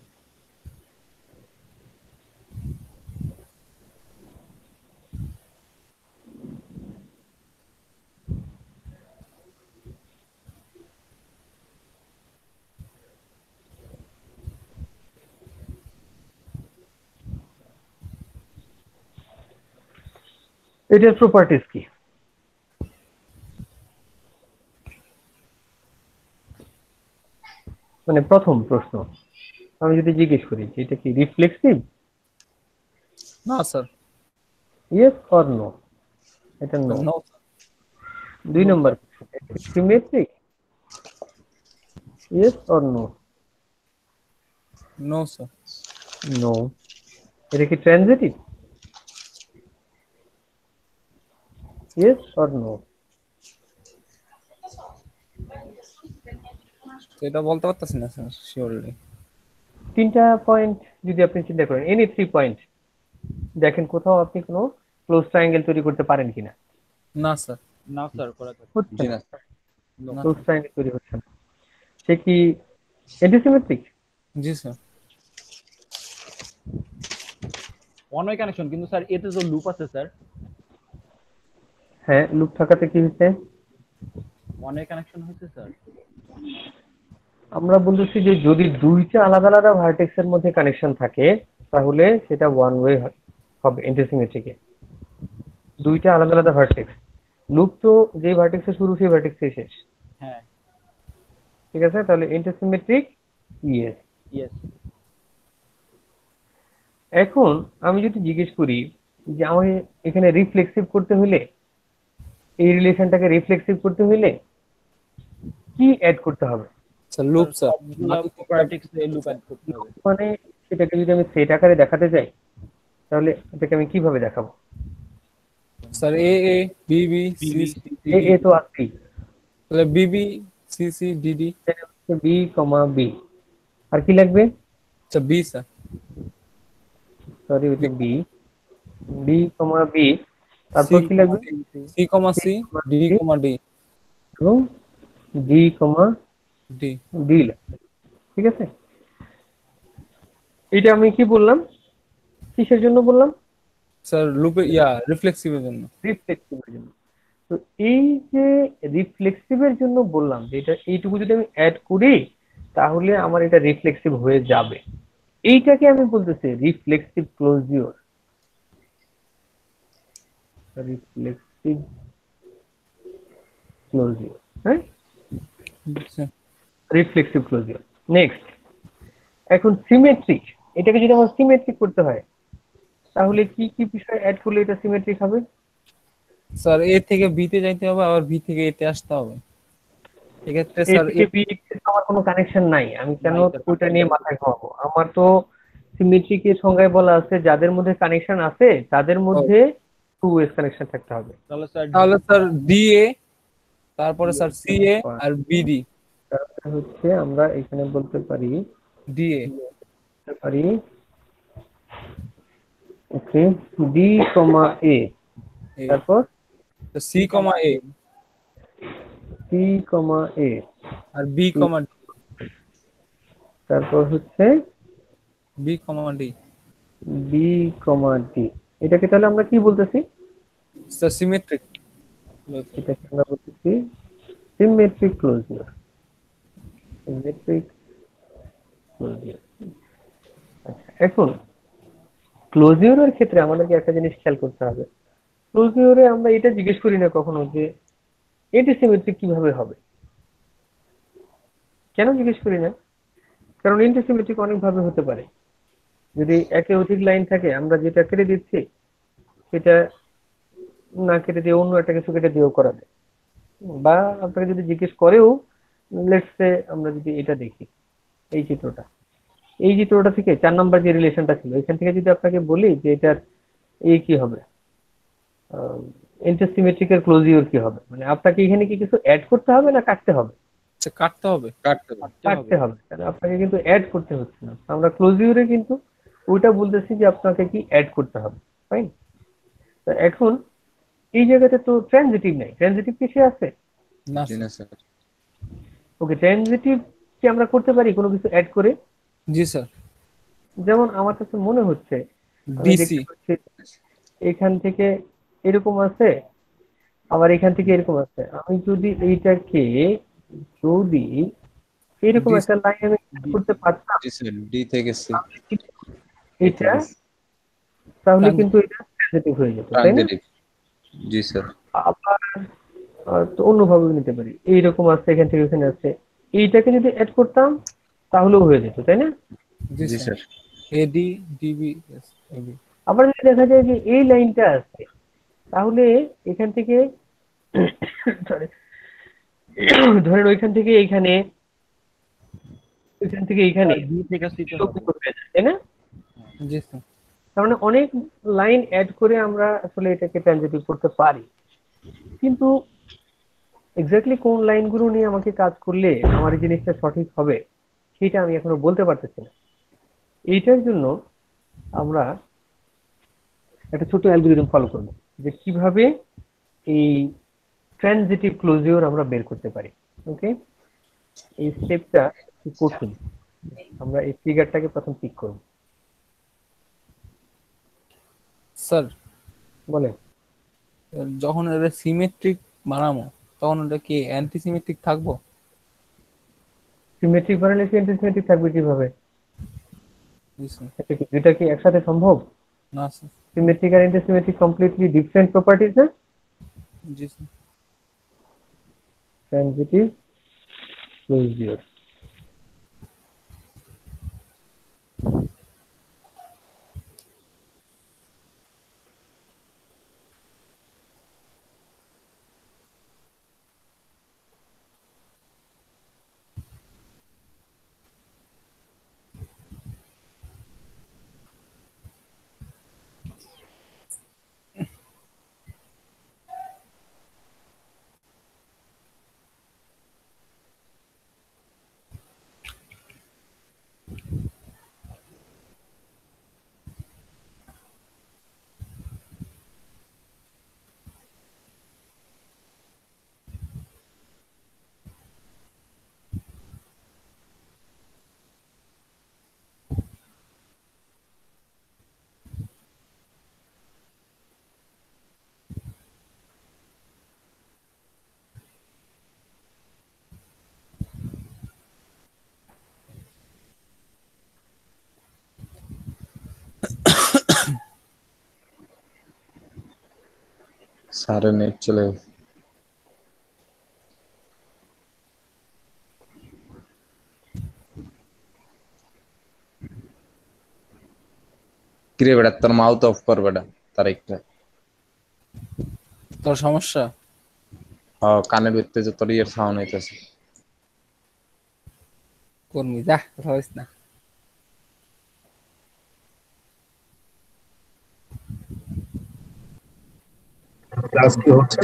এটার প্রপার্টিজ কি? মানে প্রথম প্রশ্ন আমি যদি জিজ্ঞেস করি যে এটা কি রিফ্লেক্সিভ, না স্যার, ইয়েস অর নো, এটা no. No. 2 number, symmetric, yes or no? No sir. No. এটা কি ট্রানজিটিভ, ইয়েস অর নো? এটা বলতে পারতেছি না স্যার শিওরলি। 3টা পয়েন্ট যদি আপনি চিন্তা করেন, এনি 3 পয়েন্ট দেখেন কোথাও আপনি কোনো ক্লোজ ট্রায়াঙ্গেল তৈরি করতে পারেন কিনা। না স্যার। না স্যার করা যাবে হচ্ছে জি না, না। না। ক্লোজ ট্রায়াঙ্গেল তৈরি হচ্ছে না। সে কি অ্যান্টিসিমেট্রিক? জি স্যার। ওয়ান ওয়ে কানেকশন, কিন্তু স্যার এতে তো লুপ আছে স্যার। হ্যাঁ, লুপ থাকাতে কি হচ্ছে? ওয়ান ওয়ে কানেকশন হচ্ছে স্যার। আমরা বলতেছি যে যদি 2টা আলাদা আলাদা ভার্টেক্সের মধ্যে কানেকশন থাকে তাহলে সেটা ওয়ান ওয়ে হবে অ্যান্টিসিমেট্রিকে। 2টা আলাদা আলাদা ভার্টেক্স, লুপ তো যেই ভার্টেক্সে শুরু সেই ভার্টেক্সে শেষ, হ্যাঁ, ঠিক আছে, তাহলে ইন্টারসিমেট্রিক, ইয়েস। ইয়েস। এখন আমি যদি জিজ্ঞেস করি যে আমি এখানে রিফ্লেক্সিভ করতে হলে, এই রিলেশনটাকে রিফ্লেক্সিভ করতে হলে কি অ্যাড করতে হবে? Sir loop sir. সবগুলো প্রপার্টিক্স এ লুপ অ্যাড করতে হবে। মানে সেটাকে যদি আমি সেট আকারে দেখাতে চাই তাহলে এটাকে আমি কিভাবে দেখাবো? Sir A A B B C B B C A D, A তো আছেই, তাহলে B B C C D D. B comma B, আর কি লাগবে? আচ্ছা বি স্যার। সরি ওইটা B, B comma B, C তারপর কি লাগবে? C comma C, D D comma D, এবং ডি কমা ডি। ডি লাগবে, ঠিক আছে। এটা আমি কি বললাম? কিসের জন্য বললাম? স্যার লুপে রিফ্লেক্সিভের জন্য। রিফ্লেক্সিভের জন্য। তো এই যে রিফ্লেক্সিভের জন্য বললাম যে এটা এইটুকু যদি আমি অ্যাড করি তাহলে আমার এটা রিফ্লেক্সিভ হয়ে যাবে, এইটাকে আমি বলতেছি রিফ্লেক্সিভ ক্লোজিওর। রিফ্লেক্সিভ ক্লোজিওর, হ্যাঁ, স্যার রিফ্লেক্সিভ ক্লোজিওর। নেক্সট, এখন সিমেট্রিক, এটাকে যদি আমার সিমেট্রিক করতে হয় তাহলে কি কি বিষয় অ্যাড করলে এটা সিমেট্রিক হবে? স্যার এ থেকে বি তে যাইতে হবে, আবার বি থেকে এ তে আসতে হবে। এক্ষেত্রে এ স্যার থেকে বি আমার কোনো কানেকশন নাই, আমি কেন নাই স্যার, ওইটা নিয়ে মাথায় ঘামাবো? আমার তো সিমেট্রিকের সংজ্ঞায় বলা আছে যাদের মধ্যে কানেকশন আছে তাদের মধ্যে টু ওয়েজ কানেকশন থাকতে হবে। তাহলে স্যার ডি এ, তারপরে স্যার সি এ আর বি ডি। তারপরে হচ্ছে আমরা এখানে বলতে পারি D A okay D comma A, তারপর C comma A C comma A, আর বি কমা ডি, তারপর হচ্ছে B comma D. B comma D. এটাকে তাহলে আমরা কি বলতেছি? Sir symmetric. এটাকে আমরা বলতেছি সিমেট্রিক ক্লোজিওর। সিমেট্রিক ক্লোজিওর। আচ্ছা, এখন ক্লোজিওরের ক্ষেত্রে আমাদেরকে একটা জিনিস খেয়াল করতে হবে। ক্লোজিওরে আমরা এটা জিজ্ঞেস করি না কখনো যে এটি সিমেট্রিক কিভাবে হবে। কেন জিজ্ঞেস করি না? কারণ ইন্টারসিমেট্রিক অনেক ভাবে হতে পারে। যদি একে অধিক লাইন থাকে, আমরা যেটা কেটে দিচ্ছি সেটা না কেটে দিয়ে অন্য একটা কিছু কেটে দিয়েও করা যায়। বা আপনাকে যদি জিজ্ঞেস করেও, লেটস সে আমরা যদি এটা দেখি, এই চিত্রটা থেকে 4 নাম্বার যে রিলেশনটা ছিল এখান থেকে যদি আপনাকে বলি যে এটার এই কি হবে, ইন্টারসিমেট্রিকের ক্লোজিওর কি হবে, মানে আপনাকে এখানে কি কিছু অ্যাড করতে হবে না কাটতে হবে? আচ্ছা কাটতে হবে। কাটতে হবে, তাহলে আপনাকে কিন্তু অ্যাড করতে হচ্ছে না। আমরা ক্লোজিওরে কিন্তু ওইটা বলতেছি যে আপনাকে কি অ্যাড করতে হবে, ফাইন। তো এখন এই জায়গাতে তো ট্রানজিটিভ নাই, ট্রানজিটিভ কিছু আছে? না জি না স্যার। ওকে, ট্রানজিটিভ কি আমরা করতে পারি কোনো কিছু অ্যাড করে? জি স্যার। যেমন আমার কাছে মনে হচ্ছে আমি ডিসি। দেখতে পাচ্ছি এখান থেকে এরকম আছে, আবার এখান থেকে এরকম আছে। আমি যদি এইটাকে যদি এরকম একটা লাইন আমি করতে পারতাম জি স্যার, ডি থেকে সি। এটা, তাহলে কিন্তু এটা ট্রানজিটিভ হয়ে যেত, তাই না? ট্রানজিটিভ। জি স্যার। আবার তো অন্যভাবে নিতে পারি, এইরকম আছে এখান থেকে এখানে আছে, এইটাকে যদি অ্যাড করতাম তাহলেও হয়ে যেত, তাই না? জি জি sir. Sir. A D D B A B. আবার যদি দেখা যায় যে এই লাইনটা আছে তাহলে এখান থেকে sorry, ধরেন ওইখান থেকে এইখানে, ওইখান থেকে এইখানে বি থেকে সি তে হবে। হয়ে যায়, তাই না? জি স্যার। তার মানে অনেক লাইন অ্যাড করে আমরা আসলে এটাকে ট্রানজিটিভ করতে পারি, কিন্তু এক্স্যাক্টলি কোন লাইনগুলো নিয়ে আমাকে কাজ করলে আমার এই জিনিসটা সঠিক হবে সেটা আমি এখনো বলতে পারতেছি না। এইটার জন্য আমরা একটা ছোট অ্যালগরিদম ফলো করব যে কিভাবে এই ট্রানজিটিভ ক্লোজিওর আমরা বের করতে পারি। ওকে, এই স্টেপটা একটু কঠিন। আমরা এই ফিগারটাকে প্রথম পিক করব। স্যার বলেন। যখন এটা সিমেট্রিক বানাবো তখন ওটা কি অ্যান্টি সিমেট্রিক থাকবো? সিমেট্রিক বানালে কি অ্যান্টিসিমেট্রিক থাকবে কিভাবে? জি স্যার। এটা কি একসাথে সম্ভব? না স্যার। সিমেট্রিক আর অ্যান্টিসিমেট্রিক কমপ্লিটলি ডিফারেন্ট প্রপার্টিজ না? জি স্যার। Transitive closure. স্যারের নেট চলে গেছে। কিরে বেটা তোর মাউথ অফ কর বেটা তারিখটা। তোর সমস্যা? কানের ভিতরে যে তোর ইয়ের সাউন্ড হইতেছে। কর্মী যা, কথা বলিস না। ক্লাস কি হচ্ছে?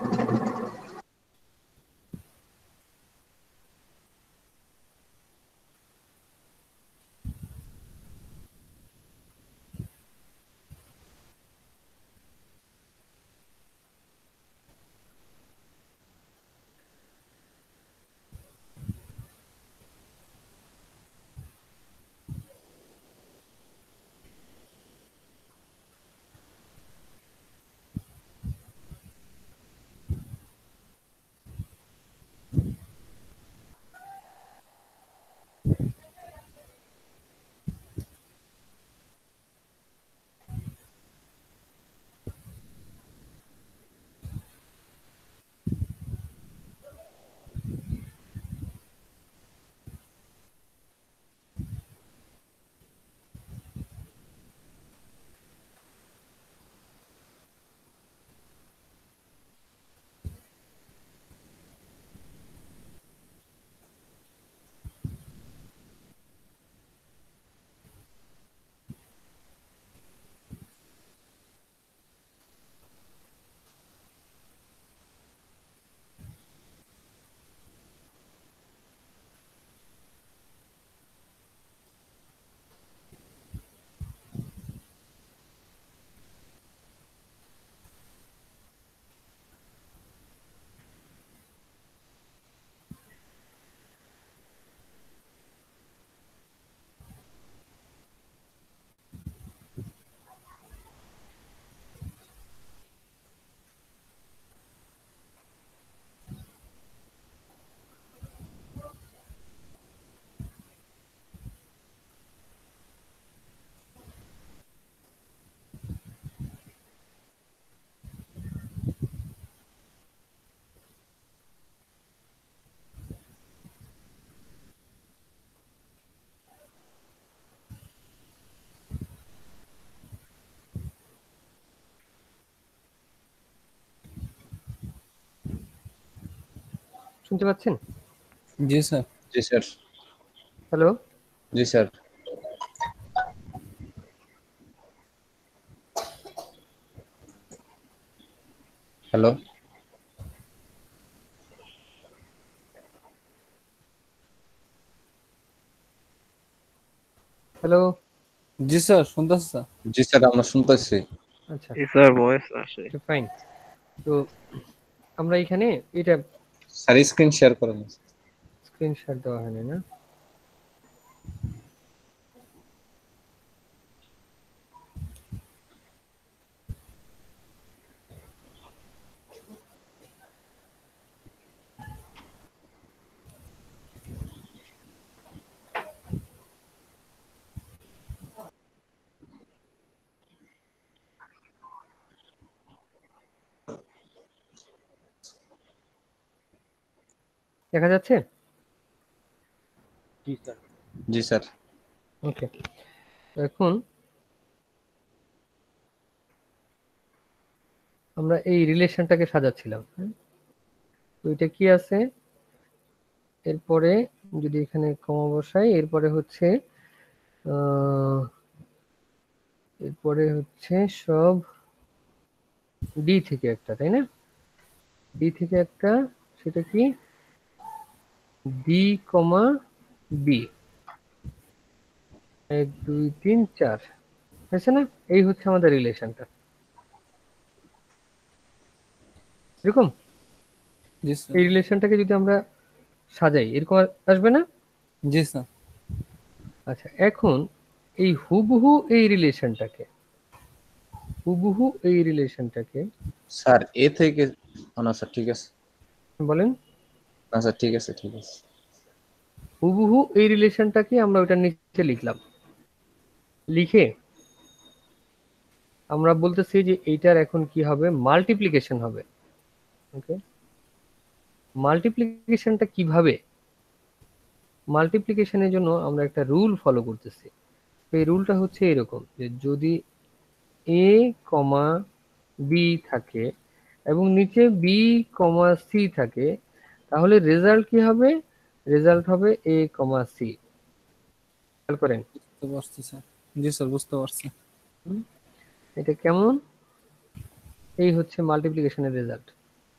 শুনতে পাচ্ছেন? জি স্যার। জি স্যার। হ্যালো? জি স্যার। হ্যালো। হ্যালো? জি স্যার, শুনতেছি স্যার। জি স্যার আমরা শুনতেছি। আচ্ছা, জি স্যার, ভয়েস আসে। ফাইন। তো আমরা এখানে এটা স্যার স্ক্রিন শেয়ার করেন। স্ক্রিনশট দেওয়া হয়নি না? দেখা যাচ্ছে? জি স্যার। জি স্যার। ওকে। এখন আমরা এই রিলেশনটাকে সাজাচ্ছিলাম। তো এটা কি আছে? এরপরে যদি এখানে কমা বসাই, এরপরে হচ্ছে সব ডি থেকে একটা, তাই না? ডি থেকে একটা, সেটা কি? ডি কমা বি, 1 2 3 4, হয়েছে না? এই হচ্ছে আমাদের রিলেশনটা, এরকম। জি স্যার। এই রিলেশনটাকে যদি আমরা সাজাই, এরকম আসবে না? জি স্যার। আচ্ছা, এখন এই হুবহু এই রিলেশনটাকে, স্যার এ থেকে না স্যার ঠিক আছে। বলেন, না স্যার ঠিক আছে ঠিক আছে। হুবহু এই রিলেশনটাকে আমরা ওটার নিচে লিখলাম, লিখে আমরা বলতেছি যে এইটার এখন কি হবে, মাল্টিপ্লিকেশন হবে। ওকে, মাল্টিপ্লিকেশনটা কিভাবে? মাল্টিপ্লিকেশনের জন্য আমরা একটা রুল ফলো করতেছি। এই রুলটা হচ্ছে এরকম যে যদি এ কমা বি থাকে এবং নিচে বি কমা সি থাকে, তাহলে রেজাল্ট কি হবে? রেজাল্ট হবে এ কমা সি। খেয়াল করেন বুঝতে পারছি স্যার। জি স্যার, বুঝতে পারছি। এটা কেমন? এই হচ্ছে মাল্টিপ্লিকেশনের রেজাল্ট।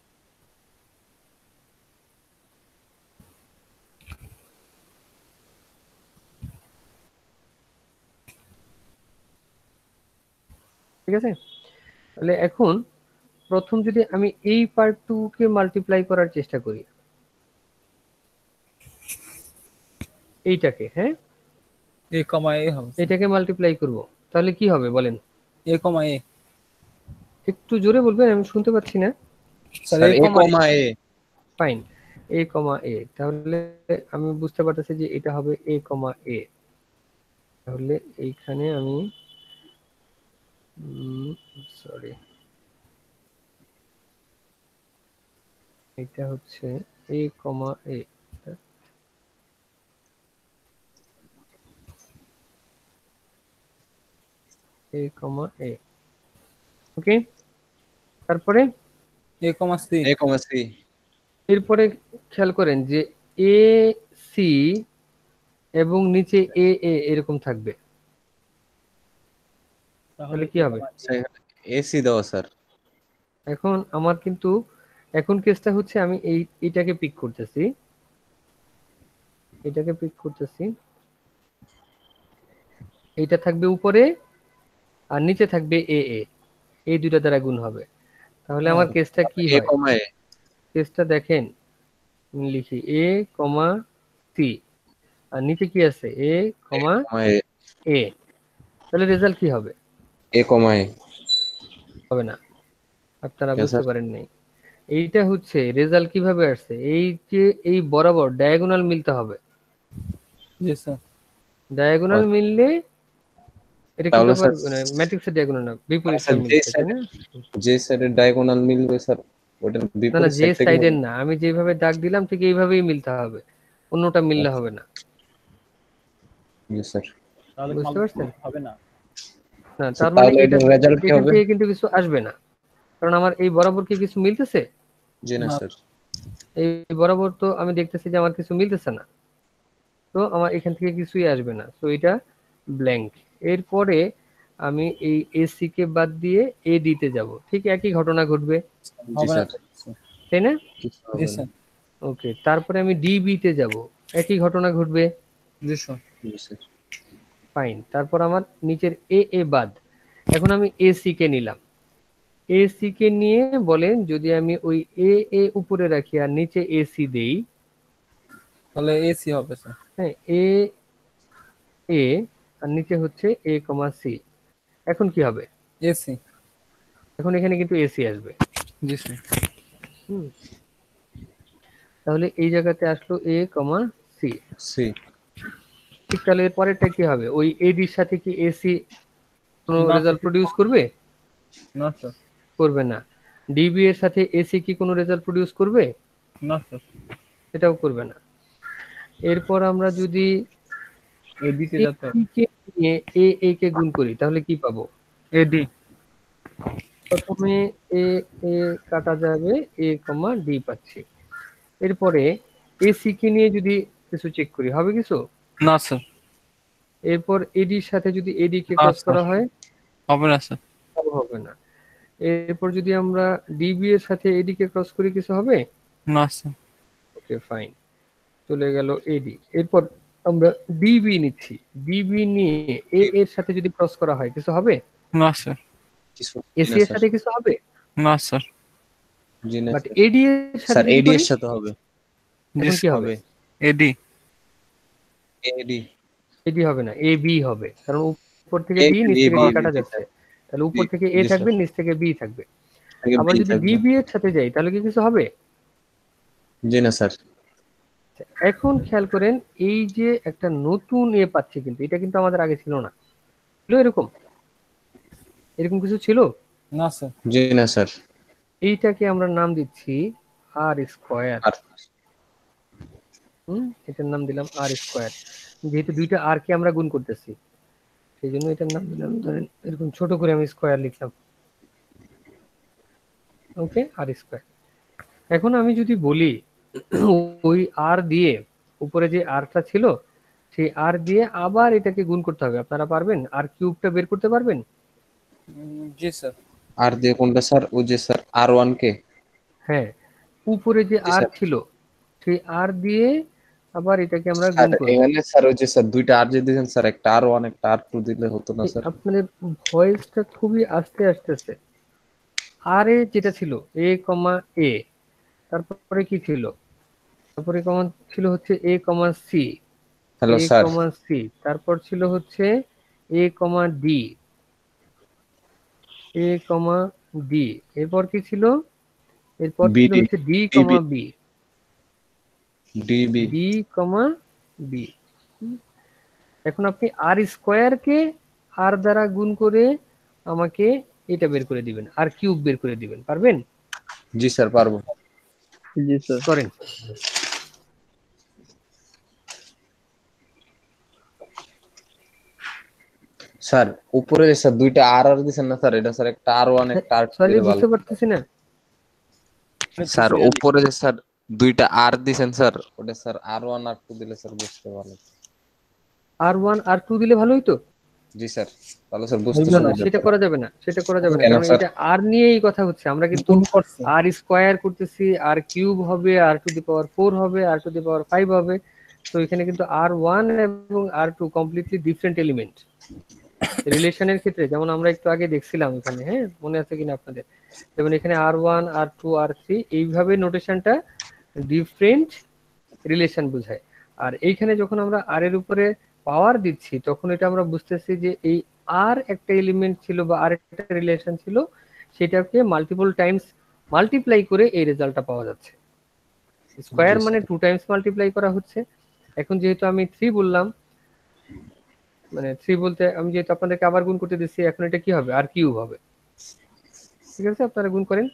ঠিক আছে, তাহলে এখন প্রথম যদি আমি এই পার্ট 2 কে মাল্টিপ্লাই করার চেষ্টা করি, এইটাকে, হ্যাঁ এ কমা এ হবে স্যার। এটাকে মাল্টিপ্লাই করব, তাহলে কি হবে বলেন? এ কমা এ। একটু জোরে বলবেন, আমি শুনতে পাচ্ছি না। Sir sir A A comma comma A. Fine, A comma A, তাহলে আমি বুঝতে পারতেছি যে এটা হবে এ কমা এ। তাহলে এইখানে আমি সরি, এটা হচ্ছে A comma A, A comma এ। ওকে, তারপরে এ comma C. A comma C. এরপরে খেয়াল করেন যে এ সি এবং নিচে এ এ এরকম থাকবে, তাহলে কি হবে? এসি দাও স্যার। এখন আমার কিন্তু এখন কেসটা হচ্ছে আমি এইটাকে পিক করতেছি, এটাকে পিক করতেছি, এইটা থাকবে উপরে আর নিচে থাকবে এ এ, এই দুইটা দ্বারা গুণ হবে। তাহলে আমার কেসটা কি এ হয়? কমা এ। কেসটা দেখেন, আমি লিখি এ কমা সি আর নিচে কি আছে এ কমা কমা এ। এ, তাহলে রেজাল্ট কি হবে? এ কমা এ। হবে না, আপনারা Yes, বুঝতে sir. পারেন নাই। এইটা হচ্ছে রেজাল্ট কিভাবে আসছে, এই যে এই বরাবর ডায়াগোনাল মিলতে হবে, জি স্যার। ডায়াগোনাল মিললে এটা কিন্তু তাহলে আবার স্যার মানে ম্যাট্রিক্সের ডায়াগোনাল না, বিপরীত স্যার যে মিলছে, তাই সাইডে না? যে সাইডের ডায়াগোনাল মিলবে স্যার ওটার না না, বিপরীত যে সাইড থেকে সাইডের না, আমি যেভাবে দাগ দিলাম ঠিক এইভাবেই মিলতে হবে, অন্যটা মিললে হবে না। স্যার। তাহলে বুঝতে পারছেন? হবে না। না, স্যার তার মানে তাহলে এটা এটার রেজাল্ট কি এখান হবে? থেকে কিন্তু কিছু আসবে না, কারণ আমার এই বরাবর কি কিছু মিলতেছে? জি না না। স্যার। এই বরাবর তো আমি দেখতেছি যে আমার কিছু মিলতেছে না, তো আমার এখান থেকে কিছুই আসবে না, তো এটা ব্ল্যাঙ্ক। এরপরে আমি এই এসি কে বাদ দিয়ে এ দিতে যাব, ঠিক একই ঘটনা ঘটবে, জি হবে না স্যার। স্যার। তাই না? কিছু জি হবে না। স্যার। ওকে, তারপরে আমি ডিবি তে যাব, একই ঘটনা ঘটবে। জি স্যার। জি স্যার। ফাইন, তারপর আমার নিচের এ এ বাদ, এখন আমি এসি কে নিলাম, এসি কে নিয়ে বলেন যদি আমি ওই এ এ উপরে রাখি আর নিচে এসি দেই, তাহলে এসি হবে স্যার। হ্যাঁ এ এ আর নিচে হচ্ছে এ কমা সি, এখন কি হবে? এসি। এখন এখানে কিন্তু এসি আসবে। জি স্যার। হুম, তাহলে এই জায়গাতে আসলো এ কমা সি। সি। ঠিক, তাহলে এর পরেরটা কি হবে? ওই এডির সাথে কি এসি কোনো না রেজাল্ট প্রডিউস করবে? না স্যার। করবে না। ডিবি এর সাথে এসি কি কোনো রেজাল্ট প্রডিউস করবে? না স্যার। এটাও করবে না। এরপর আমরা যদি এদিকে যেতে হবে। এ কে নিয়ে এ কে গুণ করি তাহলে কি পাবো? এডি। প্রথমে এ এ কাটা যাবে, এ কমা ডি পাচ্ছি। এরপরে এসি কে নিয়ে যদি কিছু চেক করি হবে কিছু? না স্যার। এরপর এডির সাথে যদি এডি কে না ক্রস স্যার, করা হয় হবে না স্যার। তাও হবে না। এরপর যদি আমরা ডিবি এর সাথে এডি কে ক্রস করি কিছু হবে? না স্যার। ওকে ফাইন, চলে গেল এডি। এরপর আমরা ডিবি নিচ্ছি, ডিবি নিয়ে এ এর সাথে যদি ক্রস করা হয় কিছু হবে? না স্যার। কিছু জি এসি না এর স্যার। সাথে কিছু হবে? না স্যার। জি না বাট স্যার। এডি এর সাথে স্যার যদি এডি করি এর সাথে হবে। জি এখন কি স্যার। হবে? এডি। এডি। এডি হবে না, এ বি হবে, কারণ উপর থেকে এ ডি নিচ বি থেকে বি ডি বি কাটা জি যাচ্ছে, স্যার। তাহলে উপর বি থেকে এ জি থাকবে স্যার। নিচ থেকে বি থাকবে। আগে আবার বি যদি থাকবে। ডিবি এর সাথে যাই তাহলে কি কিছু হবে? জি না স্যার। এখন খেয়াল করেন, এই যে একটা নতুন এ পাচ্ছি, কিন্তু এটা কিন্তু আমাদের আগে ছিল না, ছিল এরকম? এরকম কিছু ছিল? না স্যার। জি না স্যার। এইটাকে আমরা নাম দিচ্ছি আর স্কোয়ার। আর এটার নাম দিলাম আর স্কোয়ার, যেহেতু দুইটা আর কে আমরা গুণ করতেছি সেই জন্য এটার নাম দিলাম, ধরেন এরকম ছোট করে আমি স্কোয়ার লিখলাম। ওকে, আর স্কোয়ার। এখন আমি যদি বলি ওই আর দিয়ে উপরে যে আরটা ছিল সেই আর দিয়ে আবার এটাকে গুণ করতে হবে, আপনারা পারবেন? আর কিউবটা বের করতে পারবেন? জি স্যার। আর দিয়ে কোনটা স্যার? ওই যে স্যার R1 কে? হ্যাঁ, উপরে যে জি আর স্যার। ছিল সেই আর দিয়ে আবার এটাকে আমরা স্যার গুণ করব। এখানে স্যার ওই যে স্যার দুইটা আর যে দিয়েছেন স্যার, একটা R1 একটা R2 দিলে হতো না স্যার? আপনাদের ভয়েসটা খুবই আস্তে আসতেছে। আর এ যেটা ছিল এ কমা এ, তারপরে কি ছিল? তারপরে কমা ছিল হচ্ছে A comma C, hello A sir. Comma C, তারপর ছিল হচ্ছে A comma D, A comma D, এরপর কি ছিল? এরপর ছিল বিডি হচ্ছে D D B comma B, D B. D comma B. এখন আপনি আর স্কোয়ারকে আর দ্বারা গুণ করে আমাকে এটা বের করে দিবেন, আর কিউব বের করে দিবেন, পারবেন? জি স্যার পারবো। জি স্যার। করেন। স্যার উপরে স্যার দুইটা আর আর দিছেন না স্যার, এটা স্যার একটা R1 একটা R2 সরি, দিলে ভালো। বুঝতে পারতেছি না। স্যার উপরে যে স্যার দুইটা আর দিছেন স্যার, ওটা স্যার R1 R2 দিলে স্যার বুঝতে ভালো। আর ওয়ান আর টু দিলে ভালো হইতো। জি স্যার, তাহলে স্যার বুঝতে না, সুবিধা সেটা হবে। করা যাবে না, সেটা করা যাবে না, কেন কারণ স্যার? এটা আর নিয়েই কথা হচ্ছে। আমরা কিন্তু গুণ করছে। আর স্কোয়ার করতেছি, আর কিউব হবে, আর টু দি পাওয়ার 4 হবে, আর টু দি পাওয়ার 5 হবে। তো এখানে কিন্তু আর ওয়ান এবং R two completely different element. রিলেশনের ক্ষেত্রে যেমন আমরা একটু আগে দেখছিলাম এখানে, হ্যাঁ মনে আছে কিনা আপনাদের? যেমন এখানে R one R two R three, এইভাবে নোটেশনটা ডিফারেন্ট রিলেশন বোঝায়। আর এইখানে যখন আমরা আর এর উপরে পাওয়ার দিচ্ছি তখন এটা আমরা বুঝতেছি যে এই আর একটা এলিমেন্ট ছিল বা আর একটা রিলেশন ছিল, সেটাকে মাল্টিপল টাইমস মাল্টিপ্লাই করে এই রেজাল্টটা পাওয়া যাচ্ছে। স্কোয়ার মানে 2 টাইমস মাল্টিপ্লাই করা হচ্ছে। এখন যেহেতু আমি 3 বললাম, মানে 3 বলতে আমি যেহেতু আপনাদেরকে আবার গুণ করতে দিচ্ছি, এখন এটা কি হবে? আর কিউব হবে। ঠিক আছে, আপনারা গুণ করেন।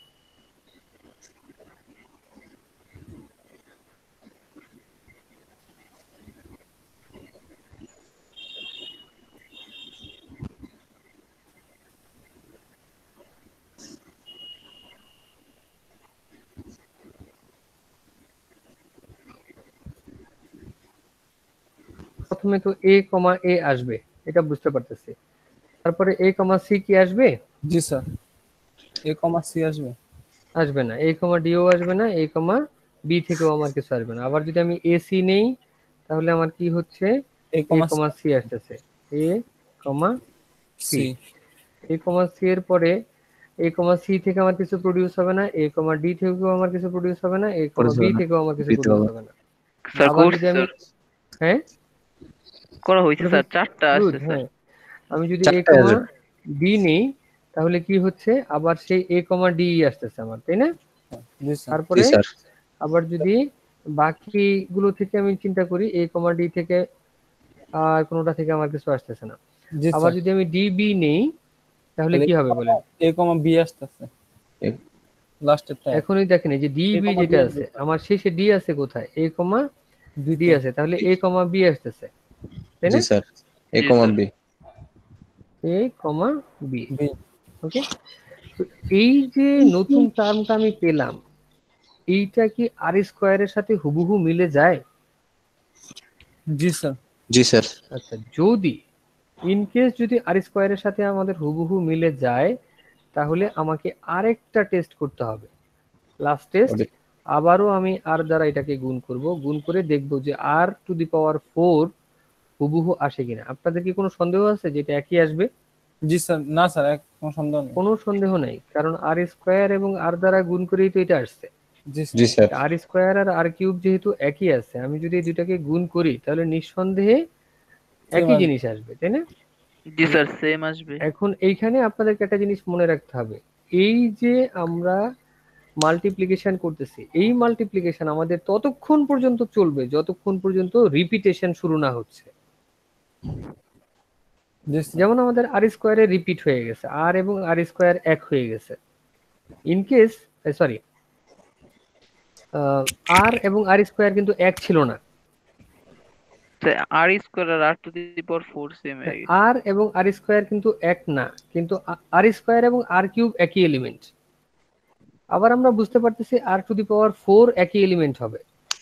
প্রথমে তো এ কমা এ আসবে, এটা বুঝতে পারতেছি। তারপরে এ কমা সি কি আসবে? জি স্যার। এ কমা সি আসবে। আসবে না। এ কমা ডিও আসবে না। এ কমা বি থেকেও আমার কিছু আসবে না। আবার যদি আমি এ সি নেই তাহলে আমার কি হচ্ছে? এ এ কমা কমা সি আসতেছে। A comma C. C. A comma C এর পরে এ কমা সি থেকে আমার কিছু প্রডিউস হবে না। এ কমা ডি থেকেও আমার কিছু প্রডিউস হবে না। এ কমা বি থেকেও আমার কিছু প্রডিউস হবে না। স্যার আবার করছি যদি আমি, স্যার, হ্যাঁ করা হয়েছে এরকম স্যার, 4টা গুড, আসছে স্যার। হ্যাঁ, আমি যদি এ চারটায় কমা আসবে। ডি নেই তাহলে কি হচ্ছে? আবার সেই এ কমা ডি আসতেছে আমার, তাই না? জি স্যার। জি তারপরে স্যার। আবার যদি বাকিগুলো থেকে আমি চিন্তা করি, এ কমা ডি থেকে আর কোনোটা থেকে আমার কিছু আসতেছে না। জি আবার স্যার। যদি আমি ডি বি নেই তাহলে তাহলে কি হবে বলেন? এ কমা বি আসতেছে এ- লাস্টের টাইম। এখনই দেখেন এই যে ডি এ বি কমা যেটা বি আছে আমার শেষে ডি আছে কোথায়? এ কমা ডি দুইতে। আছে, তাহলে এ কমা বি আসতেছে, তাই জি না? স্যার। এ জি comma sir. B. A comma B. B. Okay, তো এই যে নতুন টার্মটা আমি পেলাম, এইটা কি আর স্কোয়ারের সাথে হুবহু মিলে যায়? জি স্যার। জি স্যার। আচ্ছা, যদি ইনকেস যদি আর স্কোয়ারের সাথে আমাদের হুবহু মিলে যায় তাহলে আমাকে আরেকটা টেস্ট করতে হবে। লাস্ট টেস্ট, ওটা- আবারও আমি আর দ্বারা এটাকে গুণ করব, গুণ করে দেখব যে আর টু দি পাওয়ার 4 হুবহু আসে কিনা। আপনাদের কি কোনো সন্দেহ আছে যে এটা একই আসবে? জি স্যার। না স্যার, কোনো সন্দেহ নেই। কোনো সন্দেহ নাই, কারণ আর স্কোয়ার এবং আর দ্বারা গুণ করেই তো এটা আসছে। জি জি স্যার। স্যার। আর স্কোয়ার আর আর কিউব যেহেতু একই আছে, আমি যদি এই দুটাকে গুণ করি তাহলে নিঃসন্দেহে একই আসবে। জিনিস আসবে, তাই না? জি স্যার, সেম আসবে। এখন এইখানে আপনাদেরকে একটা জিনিস মনে রাখতে হবে, এই যে আমরা মাল্টিপ্লিকেশন করতেছি, এই মাল্টিপ্লিকেশন আমাদের ততক্ষণ পর্যন্ত চলবে যতক্ষণ পর্যন্ত রিপিটেশন শুরু না হচ্ছে। জি স্যার। যেমন আমাদের আর স্কোয়ারে রিপিট হয়ে গেছে, আর এবং আর স্কোয়ার এক হয়ে গেছে। ইন কেস সরি, আর এবং আর স্কোয়ার কিন্তু এক ছিল না। আর স্কোয়ার আর r to the power 4 same হয়ে গেছে। আর এবং আর স্কোয়ার কিন্তু এক না, কিন্তু আর স্কোয়ার এবং আর কিউব একই এলিমেন্ট। আবার আমরা বুঝতে পারতেছি আর টু দি পাওয়ার 4 একই এলিমেন্ট হবে,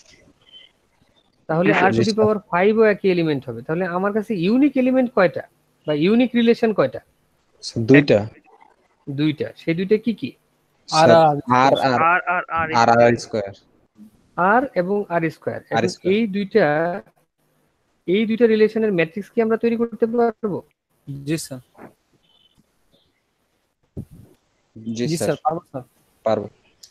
তাহলে আর টু দি পাওয়ার 5 ও একই এলিমেন্ট হবে। তাহলে আমার কাছে ইউনিক এলিমেন্ট কয়টা বা ইউনিক রিলেশন কয়টা? দুইটা। দুইটা। সেই দুইটা কি কি? আর স্যার আর আর আর আর আর আর আর আর স্কোয়ার। আর এবং আর স্কোয়ার। আর এখন স্কোয়ার। এই দুইটা রিলেশনের ম্যাট্রিক্স কি আমরা তৈরি করতে পারবো? জি স্যার। জি জি স্যার স্যার পারবো স্যার। পারবো।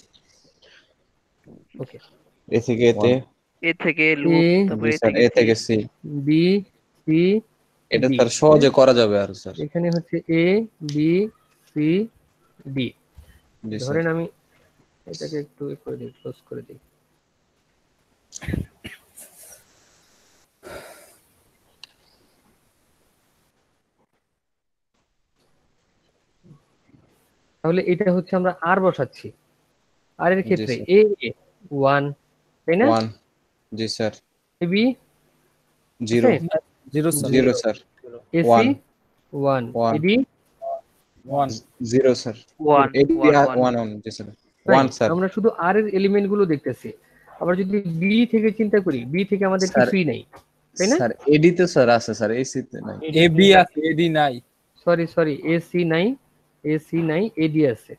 ওকে। এ থেকে এতে। এ থেকে লুপ, এ, তারপর জি এ স্যার থেকে এ থেকে সি। বি, সি, এটা ডি। স্যার সহজে করা যাবে আর স্যার। এখানে হচ্ছে এ, বি, সি, ডি। জি স্যার। ধরেন আমি এটাকে একটু করে দিই, ক্লোজ করে দিই। তাহলে এটা হচ্ছে আমরা আর বসাচ্ছি। আর এর জি ক্ষেত্রে স্যার। এ 1, তাই না? 1। জি sir. A B 0। Zero sir. 0 sir. A C 1 1, 1 AD 1 0 sir. 1 AD 1 1 1 জি স্যার। তাই 1 স্যার। আমরা শুধু আর এর এলিমেন্ট গুলো দেখতেছি। আবার যদি বি থেকে চিন্তা করি, বি থেকে আমাদের স্যার কিছুই নাই, তাই না? স্যার এডি তো স্যার আছে স্যার, এসি তে নাই। এ বি আছে, এডি নাই। সরি, এ সি নাই, এ সি নাই, এডি আছে।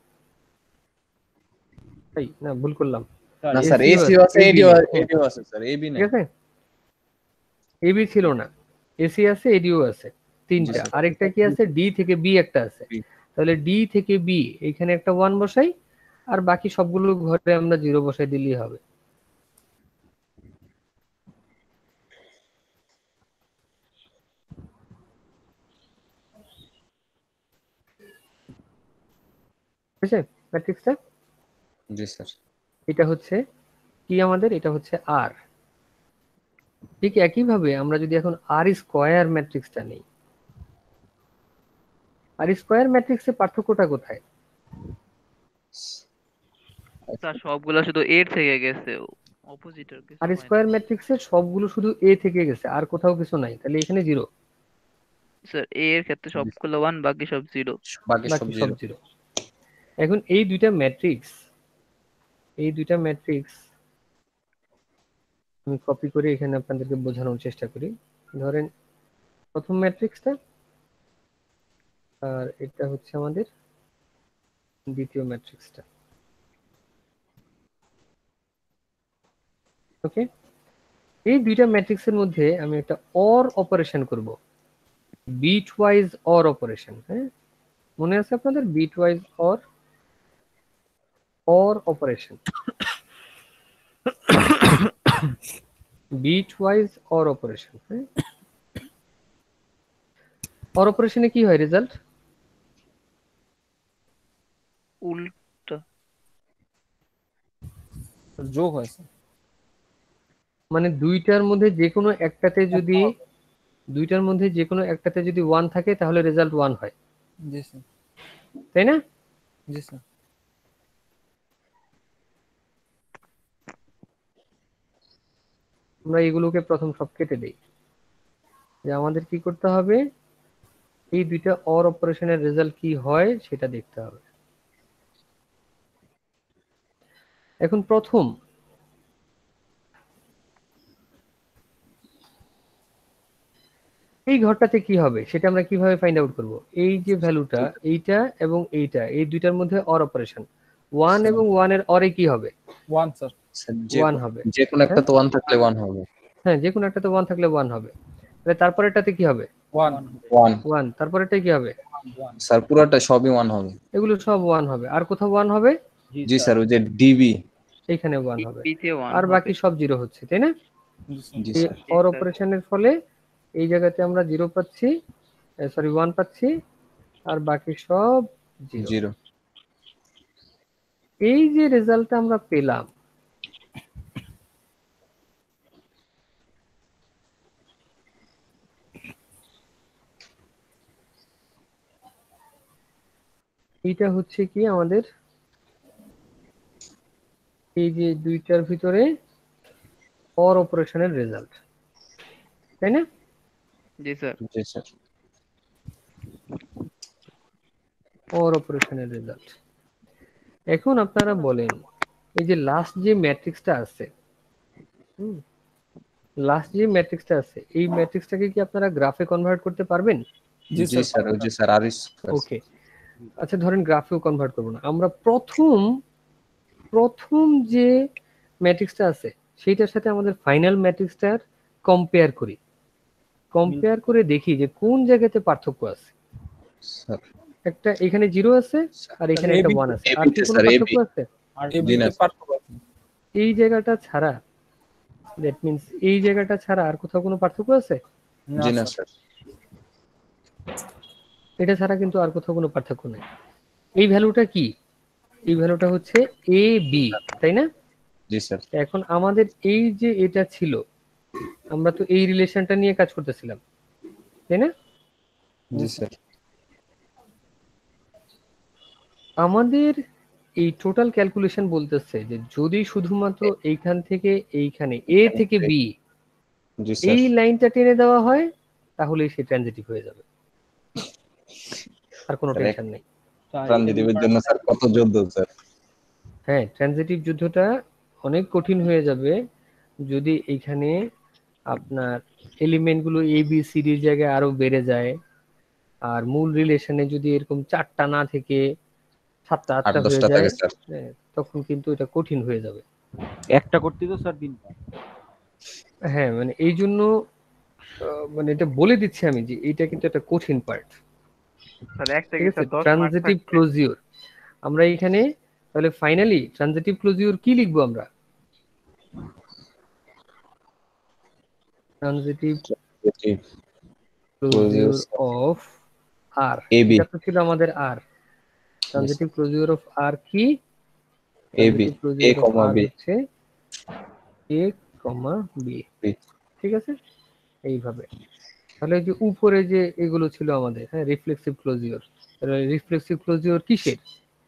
তাই না, ভুল করলাম। না স্যার এসিও এসি আছে, AB এডিও নেই, হ্যাঁ, এডিও আছে স্যার, এবি ঠিক নাই। আছে। এবি ছিল না, এসি আছে, এডিও আছে, জি তিনটা। স্যার। আরেকটা কি আছে? ডি থেকে বি একটা আছে। বি। তাহলে ডি থেকে বি এখানে একটা 1 বসাই, আর বাকি সবগুলো ঘরে আমরা 0 বসাই দিলেই হবে। ঠিক আছে ম্যাট্রিক্সটা? জি স্যার। এটা হচ্ছে কি আমাদের? এটা হচ্ছে আর। ঠিক একইভাবে আমরা যদি এখন আর স্কোয়ার ম্যাট্রিক্সটা নেই, আর স্কোয়ার ম্যাট্রিক্সের পার্থক্যটা কোথায়? স্যার সবগুলা শুধু এর থেকে গেছে, অপোজিটের কিছু আর হয় স্কোয়ার নাই। ম্যাট্রিক্সের সবগুলো শুধু এ থেকে গেছে, আর কোথাও কিছু নাই, তাহলে এখানে 0, স্যার এ এর ক্ষেত্রে সবগুলো 1, বাকি সব 0। বাকি সব বাকি সব 0। 0। এখন এই দুইটা ম্যাট্রিক্স আমি কপি করে এখানে আপনাদেরকে বোঝানোর চেষ্টা করি। ধরেন প্রথম ম্যাট্রিক্সটা, আর এটা হচ্ছে আমাদের দ্বিতীয় ম্যাট্রিক্সটা। ওকে, এই দুইটা ম্যাট্রিক্সের মধ্যে আমি একটা অর অপারেশন করব, বিট ওয়াইজ অর অপারেশন। হ্যাঁ, মনে আছে আপনাদের? Bitwise or operation, bitwise or operation. হ্যাঁ, অর অপারেশনে কি হয় রেজাল্ট? উল্টা। যোগ হয় স্যার। মানে দুইটার মধ্যে যে কোনো একটাতে যদি 1 থাকে তাহলে রেজাল্ট 1 হয়, জি স্যার। তাই না? জি স্যার। আমরা এগুলোকে প্রথম সব কেটে দেই, যে আমাদের কি করতে হবে? এই দুইটা অর অপারেশনের রেজাল্ট কি হয় সেটা দেখতে হবে। এখন প্রথম এই ঘরটাতে কি হবে সেটা আমরা কিভাবে ফাইন্ড আউট করব? এই যে ভ্যালুটা, এইটা এবং এইটা, এই দুইটার মধ্যে অর অপারেশন, 1 এবং 1 এর অরে কি হবে? 1 স্যার। স্যার 1 হবে। যে কোনো একটা হ্যাঁ, তো 1 থাকলে 1 হবে। হ্যাঁ, যে কোনো একটাতে 1 থাকলে 1 হবে। তাহলে তারপরেরটাতে কি হবে? 1 1 1। তারপরেরটাই কি হবে? 1 স্যার পুরোটা সবই 1 হবে। এগুলো সব 1 হবে। আর কোথাও 1 হবে? জি স্যার ওই যে ডিবি। এইখানে 1 হবে। বিতে 1 আর হবে। বাকি সব 0 হচ্ছে, তাই না? জি স্যার। জি এই স্যার। অর অপারেশনের ফলে এই জায়গাতে আমরা 0 পাচ্ছি, সরি 1 পাচ্ছি, আর বাকি সব 0। 0। এই যে রেজাল্টটা আমরা পেলাম, এইটা হচ্ছে কি আমাদের এই যে দুইটার ভিতরে অর অপারেশনের রেজাল্ট, তাই না? জি স্যার। জি স্যার। অর অপারেশনের রেজাল্ট। এখন আপনারা বলেন এই যে লাস্ট যে ম্যাট্রিক্সটা আছে, লাস্ট যে ম্যাট্রিক্সটা আছে এই ম্যাট্রিক্সটাকে কি আপনারা গ্রাফে কনভার্ট করতে পারবেন? জি জি স্যার। স্যার, ওই যে স্যার আর স্কয়ার। ওকে, আচ্ছা ধরেন গ্রাফেও কনভার্ট করবো না, আমরা প্রথম যে ম্যাট্রিক্সটা আছে সেইটার সাথে আমাদের ফাইনাল ম্যাট্রিক্সটার কম্পেয়ার করি, কম্পেয়ার করে দেখি যে কোন জায়গাতে পার্থক্য আছে। স্যার একটা এখানে 0 আছে আর এখানে একটা 1 আছে, আর কি AB কোনো স্যার, পার্থক্য AB। আছে? আর জি এবিতে না, পার্থক্য আছে। এই জায়গাটা ছাড়া, দ্যাট মিন্স এই জায়গাটা ছাড়া আর কোথাও কোনো পার্থক্য আছে? না জি না স্যার। স্যার। এটা ছাড়া কিন্তু আর কোথাও কোনো পার্থক্য নেই। এই ভ্যালুটা কি? এই ভ্যালুটা হচ্ছে এ বি, তাই না? জি স্যার। এখন আমাদের এই যে এটা ছিল, আমরা তো এই রিলেশনটা নিয়ে কাজ করতেছিলাম, তাই না? জি স্যার। আমাদের এই টোটাল ক্যালকুলেশন বলতেছে যে যদি শুধুমাত্র এইখান থেকে এইখানে এ থেকে বি জি স্যার। এই লাইনটা টেনে দেওয়া হয় তাহলে সে ট্রানজিটিভ হয়ে যাবে, আর কোনো টেনশন নেই। ট্রানজিটিভের জন্য স্যার কত যুদ্ধ স্যার। হ্যাঁ, ট্রানজিটিভ যুদ্ধটা অনেক কঠিন হয়ে যাবে যদি এইখানে আপনার এলিমেন্ট গুলো এ বি সি ডির জায়গায় আরো বেড়ে যায়, আর মূল রিলেশনে যদি এরকম 4টা না থেকে 7টা 8টা হয়ে 8-10টা যায়, থাকে স্যার। হ্যাঁ, তখন কিন্তু এটা কঠিন হয়ে যাবে। একটা করতে তো স্যার 3টা। হ্যাঁ, মানে এই জন্য মানে এটা বলে দিচ্ছি আমি যে এটা কিন্তু একটা কঠিন পার্ট, স্যার একটা ঠিক কি আছে? স্যার 10 মার্ক ট্রানজিটিভ থাকবে? ক্লোজিওর আমরা এখানে তাহলে ফাইনালি ট্রানজিটিভ ক্লোজিওর কি লিখবো আমরা? Transitive closure of R, AB। এটা তো ছিল আমাদের আর। ট্রানজিটিভ ক্লোজিওর অফ আর কি? AB, transitive A, closure of R B। হচ্ছে এ কমা বি, ঠিক আছে? এইভাবে তাহলে এই যে উপরে যে এগুলো ছিল আমাদের, হ্যাঁ, রিফ্লেক্সিভ ক্লোজিওর, রিফ্লেক্সিভ ক্লোজিওর কিসের?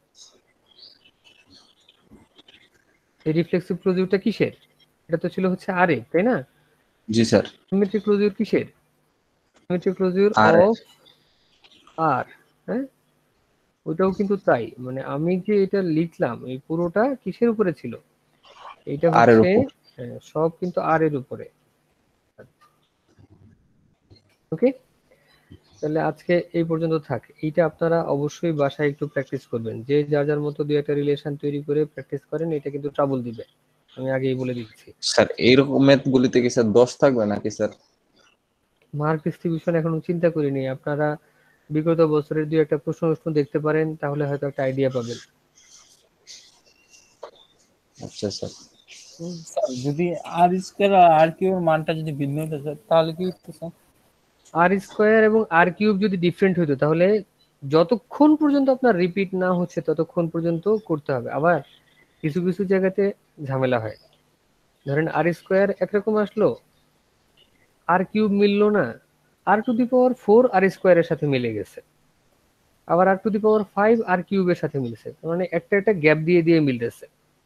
এই রিফ্লেক্সিভ ক্লোজিওরটা কিসের? এটা তো ছিল হচ্ছে আর এ, তাই না? জি স্যার। সিমেট্রিক ক্লোজিওর কিসের? সিমেট্রিক ক্লোজিওর আর অফ আর, হ্যাঁ, ওইটাও কিন্তু তাই। মানে আমি যে এটা লিখলাম এই পুরোটা কিসের উপরে ছিল? এটা আর এর হচ্ছে উপর। সব কিন্তু আর এর উপরে। ওকে, তাহলে আজকে এই পর্যন্ত থাক। এইটা আপনারা অবশ্যই বাসায় একটু প্র্যাকটিস করবেন, যে যার যার মতো দুই একটা রিলেশন তৈরি করে প্র্যাকটিস করেন, এটা কিন্তু ট্রাবল দিবে, আমি আগেই বলে দিচ্ছি। স্যার এইরকম ম্যাথ গুলিতে কি স্যার 10 থাকবে নাকি স্যার? মার্ক ডিস্ট্রিবিউশন এখনো চিন্তা করিনি, আপনারা বিগত বছরের দুই একটা প্রশ্ন দেখতে পারেন, তাহলে হয়তো একটা আইডিয়া পাবেন। আচ্ছা স্যার। স্যার যদি আর স্কয়ার আর আর কিউব এর মানটা যদি ভিন্ন হতো স্যার তাহলে কি হতো স্যার? আর স্কোয়ার এবং আর কিউব যদি ডিফারেন্ট হতো তাহলে যতক্ষণ পর্যন্ত আপনার রিপিট না হচ্ছে ততক্ষণ পর্যন্ত করতে হবে। আবার কিছু কিছু জায়গাতে ঝামেলা হয়, ধরেন আর স্কোয়ার একরকম আসলো, আর কিউব মিললো না, আর টু দি পাওয়ার 4 আর স্কোয়ারের সাথে মিলে গেছে, আবার আর টু দি পাওয়ার 5 আর কিউবের সাথে মিলছে, মানে একটা একটা গ্যাপ দিয়ে দিয়ে মিলতেছে।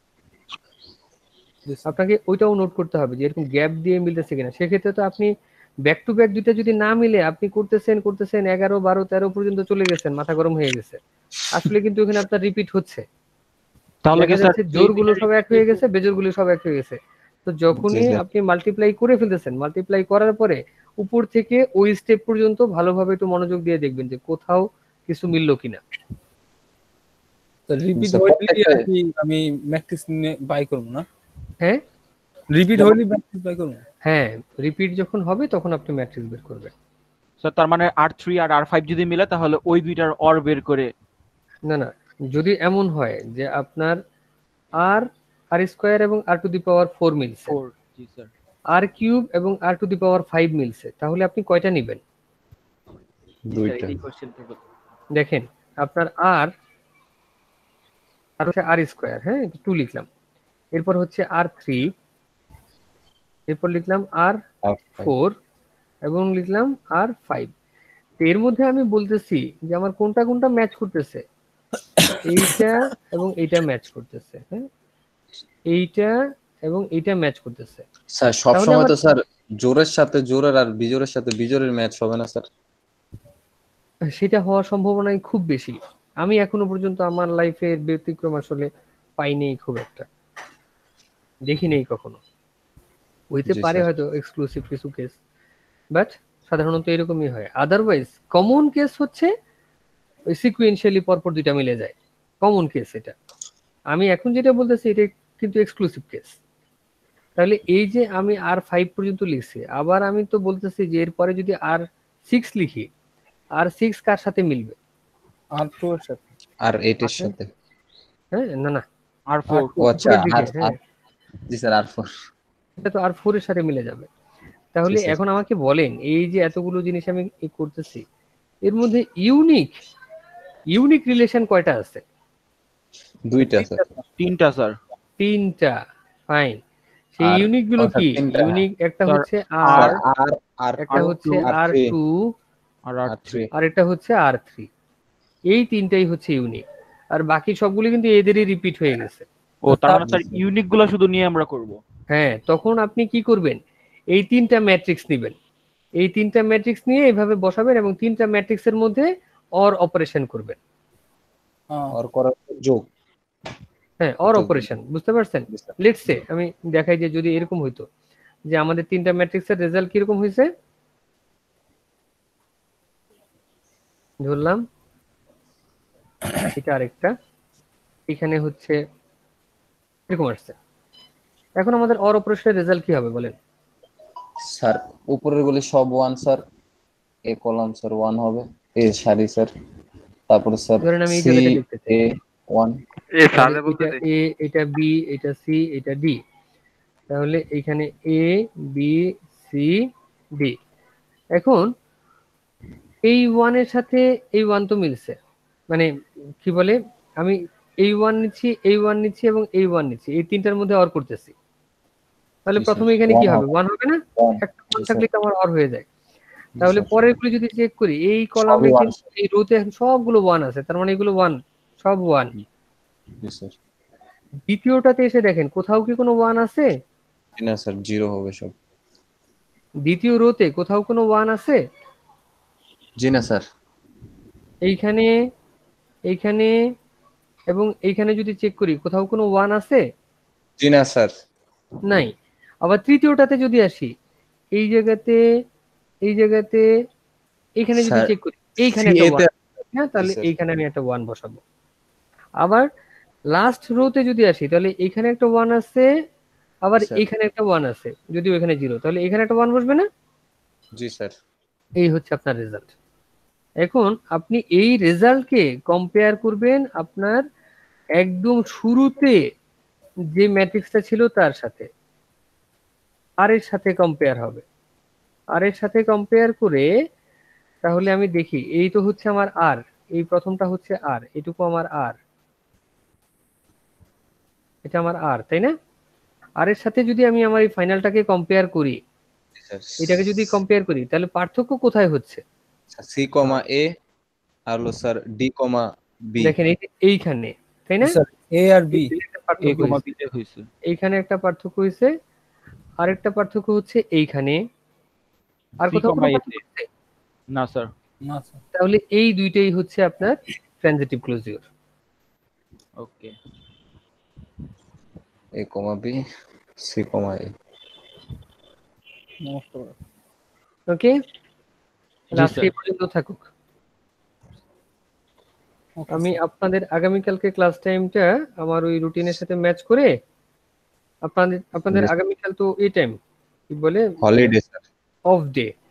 আপনাকে ওইটাও নোট করতে হবে যে এরকম গ্যাপ দিয়ে মিলতেছে কিনা। সেক্ষেত্রে তো আপনি ব্যাক টু ব্যাক দুইটা যদি না মিলে আপনি করতেছেন 11 12 13 পর্যন্ত চলে গেছেন, মাথা গরম হয়ে গেছে, আসলে কিন্তু এখানে আপনার রিপিট হচ্ছে। তাহলে কি দেখা স্যার যাচ্ছে জোরগুলো সব এক হয়ে গেছে, বেজোরগুলো সব এক হয়ে গেছে। তো জি যখনই স্যার। আপনি মাল্টিপ্লাই করে ফেলতেছেন, মাল্টিপ্লাই করার পরে উপর থেকে ওই স্টেপ পর্যন্ত ভালোভাবে একটু মনোযোগ দিয়ে দেখবেন যে কোথাও কিছু মিললো কিনা। রিপিট স্যার, হইলে প্রত্যেকটা- আর কি আমি ম্যাট্রিক্স বাই করব না? হ্যাঁ রিপিট হইলে ম্যাট্রিক্স বাই করব? হ্যাঁ, রিপিট যখন হবে তখন আপনি ম্যাট্রিক্স বের করবেন। স্যার তার মানে R3 আর R5 যদি মিলে তাহলে ওই দুইটার অর বের করে। না না, যদি এমন হয় যে আপনার আর আর স্কোয়ার এবং আর টু দি পাওয়ার 4 মিলছে, 4। জি স্যার। আর কিউব এবং আর টু দি পাওয়ার 5 মিলছে, তাহলে আপনি কয়টা নেবেন? দুইটা। এই কোশ্চেনটা দেখেন আপনার আর আর হচ্ছে আর স্কোয়ার, হ্যাঁ 2 লিখলাম, এরপর হচ্ছে আর3, এরপর লিখলাম আর 4 এবং লিখলাম আর 5। এর মধ্যে আমি বলতেছি যে আমার কোনটা কোনটা ম্যাচ করতেছে, এইটা এবং এইটা ম্যাচ করতেছে, হ্যাঁ, এইটা এবং এইটা ম্যাচ করতেছে। স্যার সব তাহলে সময় আমার তো স্যার জোরের সাথে জোরের আর বিজোরের সাথে বিজোরের ম্যাচ হবে না স্যার। সেটা হওয়ার সম্ভাবনাই খুব বেশি। আমি এখনো পর্যন্ত আমার লাইফের ব্যতিক্রম আসলে পাইনি খুব একটা, দেখি নেই কখনো। হইতে জি পারে স্যার। হয়তো এক্সক্লুসিভ কিছু কেস, বাট সাধারণত এরকমই হয়। আদারওয়াইজ কমন কেস হচ্ছে ওই সিকুয়েন্সিয়ালি পরপর দুইটা মিলে যায়, কমন কেস এটা। আমি এখন যেটা বলতেছি এটা কিন্তু এক্সক্লুসিভ কেস। তাহলে এই যে আমি R5 পর্যন্ত লিখছি, আবার আমি তো বলতেছি যে এরপরে যদি R6 লিখি, R6 কার সাথে মিলবে? R2 এর সাথে। আর 8 এর সাথে। হ্যাঁ, না না, R4 ও আচ্ছা উপরের দিকে, আর হ্যাঁ, জি স্যার R4। এটা তো R4 এর সাথে মিলে যাবে। তাহলে জি স্যার। এখন আমাকে বলেন, এই যে এতগুলো জিনিস আমি করতেছি, এর মধ্যে ইউনিক রিলেশন কয়টা আছে? দুইটা স্যার। 3টা স্যার। 3টা। ফাইন। সেই আর ইউনিক গুলো অর্থাৎ কি? 3টা। ইউনিক একটা স্যার, হচ্ছে স্যার R, আর একটা হচ্ছে R3 R2, আর R3 আর একটা হচ্ছে R3। এই তিনটাই হচ্ছে ইউনিক, আর বাকি সবগুলো কিন্তু এদেরই রিপিট হয়ে গেছে। ও তার মানে জি স্যার স্যার। ইউনিক গুলা শুধু নিয়ে আমরা করব। হ্যাঁ, তখন আপনি কি করবেন? এই 3টা ম্যাট্রিক্স নেবেন, এই 3টা ম্যাট্রিক্স নিয়ে এইভাবে বসাবেন এবং 3টা ম্যাট্রিক্সের মধ্যে অর অপারেশন করবেন। আর করার যোগ। হ্যাঁ, অর যোগ। অপারেশন, বুঝতে পারছেন? জি স্যার। লেটস সে আমি দেখাই যে যদি এরকম হইতো যে আমাদের 3টা ম্যাট্রিক্সের রেজাল্ট কিরকম হয়েছে, ধরলাম এটা আরেকটা, এখানে হচ্ছে এরকম আসছে। এখন আমাদের অর অপারেশনের রেজাল্ট কি হবে বলেন? স্যার উপরের গুলি সব 1 স্যার, এ কলাম স্যার 1 হবে, এ সারি স্যার, তারপরে স্যার ধরেন আমি এই সি জায়গাটা লিখতে চাই, এ 1। তাহলে এটা এ, এটা বি, এটা সি, এটা ডি। তাহলে এখানে এ বি সি ডি। এখন এই 1 এর সাথে এই 1 তো মিলছে, মানে কি বলে, আমি এই 1 নিচ্ছি, এই 1 নিচ্ছি এবং এই 1 নিচ্ছি, এই তিনটার মধ্যে অর করতেছি। তাহলে জি প্রথমে স্যার। এখানে কি 1 হবে? হবে। 1 হবে না? 1 একটা 1 জি স্যার। থাকলে তো আমার অর হয়ে যায়। জি তাহলে স্যার। পরের গুলো যদি চেক করি, এই কলামে সবই 1 কিন্তু এই রোতে সবগুলো 1 আছে, তার মানে এগুলো 1, সব 1। জি স্যার। দ্বিতীয়টাতে এসে দেখেন কোথাও কি কোনো 1 আছে? জি না স্যার 0 হবে সব। দ্বিতীয় রোতে কোথাও কোনো 1 আছে? জি না স্যার। এইখানে, এইখানে এবং এইখানে যদি চেক করি কোথাও কোনো 1 আছে? জি না স্যার। নাই। আবার তৃতীয়টাতে যদি আসি, এই জায়গাতে, এই জায়গাতে, এইখানে যদি স্যার চেক করি, এইখানে সি একটা এতে 1, হ্যাঁ, তাহলে স্যার। এইখানে আমি একটা 1 বসাবো। আবার লাস্ট রোতে যদি আসি, তাহলে এইখানে একটা 1 আছে, আবার স্যার। এইখানে একটা 1 আছে, যদিও এখানে 0, তাহলে এখানে একটা 1 বসবে না? জি স্যার। এই হচ্ছে আপনার রেজাল্ট। এখন আপনি এই রেজাল্টকে কম্পেয়ার করবেন আপনার একদম শুরুতে যে ম্যাট্রিক্সটা ছিল তার সাথে, আর এর সাথে কম্পেয়ার হবে। আর এর সাথে কম্পেয়ার করে তাহলে আমি দেখি, এই তো হচ্ছে আমার আর, এই প্রথমটা হচ্ছে আর, এটুকু আমার আর, এটা আমার আর, তাই না? আর এর সাথে যদি আমি আমার এই ফাইনালটাকে কম্পেয়ার করি, জি স্যার। এটাকে যদি কম্পেয়ার করি, তাহলে পার্থক্য কোথায় হচ্ছে? সি কমা এ আর হলো স্যার ডি কমা বি। দেখেন এই যে এইখানে, তাই না? স্যার এ আর বি। এইখানে একটা এ পার্থক্য কমা হয়েছে, বি তে হইছে। এইখানে একটা পার্থক্য হয়েছে, আরেকটা পার্থক্য হচ্ছে এইখানে, আর সি কোথাও কমা কোনো এ তে। পার্থক্য হচ্ছে? না স্যার। না স্যার। তাহলে এই দুইটাই হচ্ছে আপনার transitive closure. Okay. A comma B C comma A. নমস্কার। ওকে, জি আজকে স্যার। এই পর্যন্ত থাকুক। আমি আপনাদের আগামীকালকে ক্লাস টাইমটা আমার ওই রুটিনের সাথে ম্যাচ করে আপনাদের জি। আগামীকাল তো এই টাইম কি বলে, হলিডে স্যার। Off day,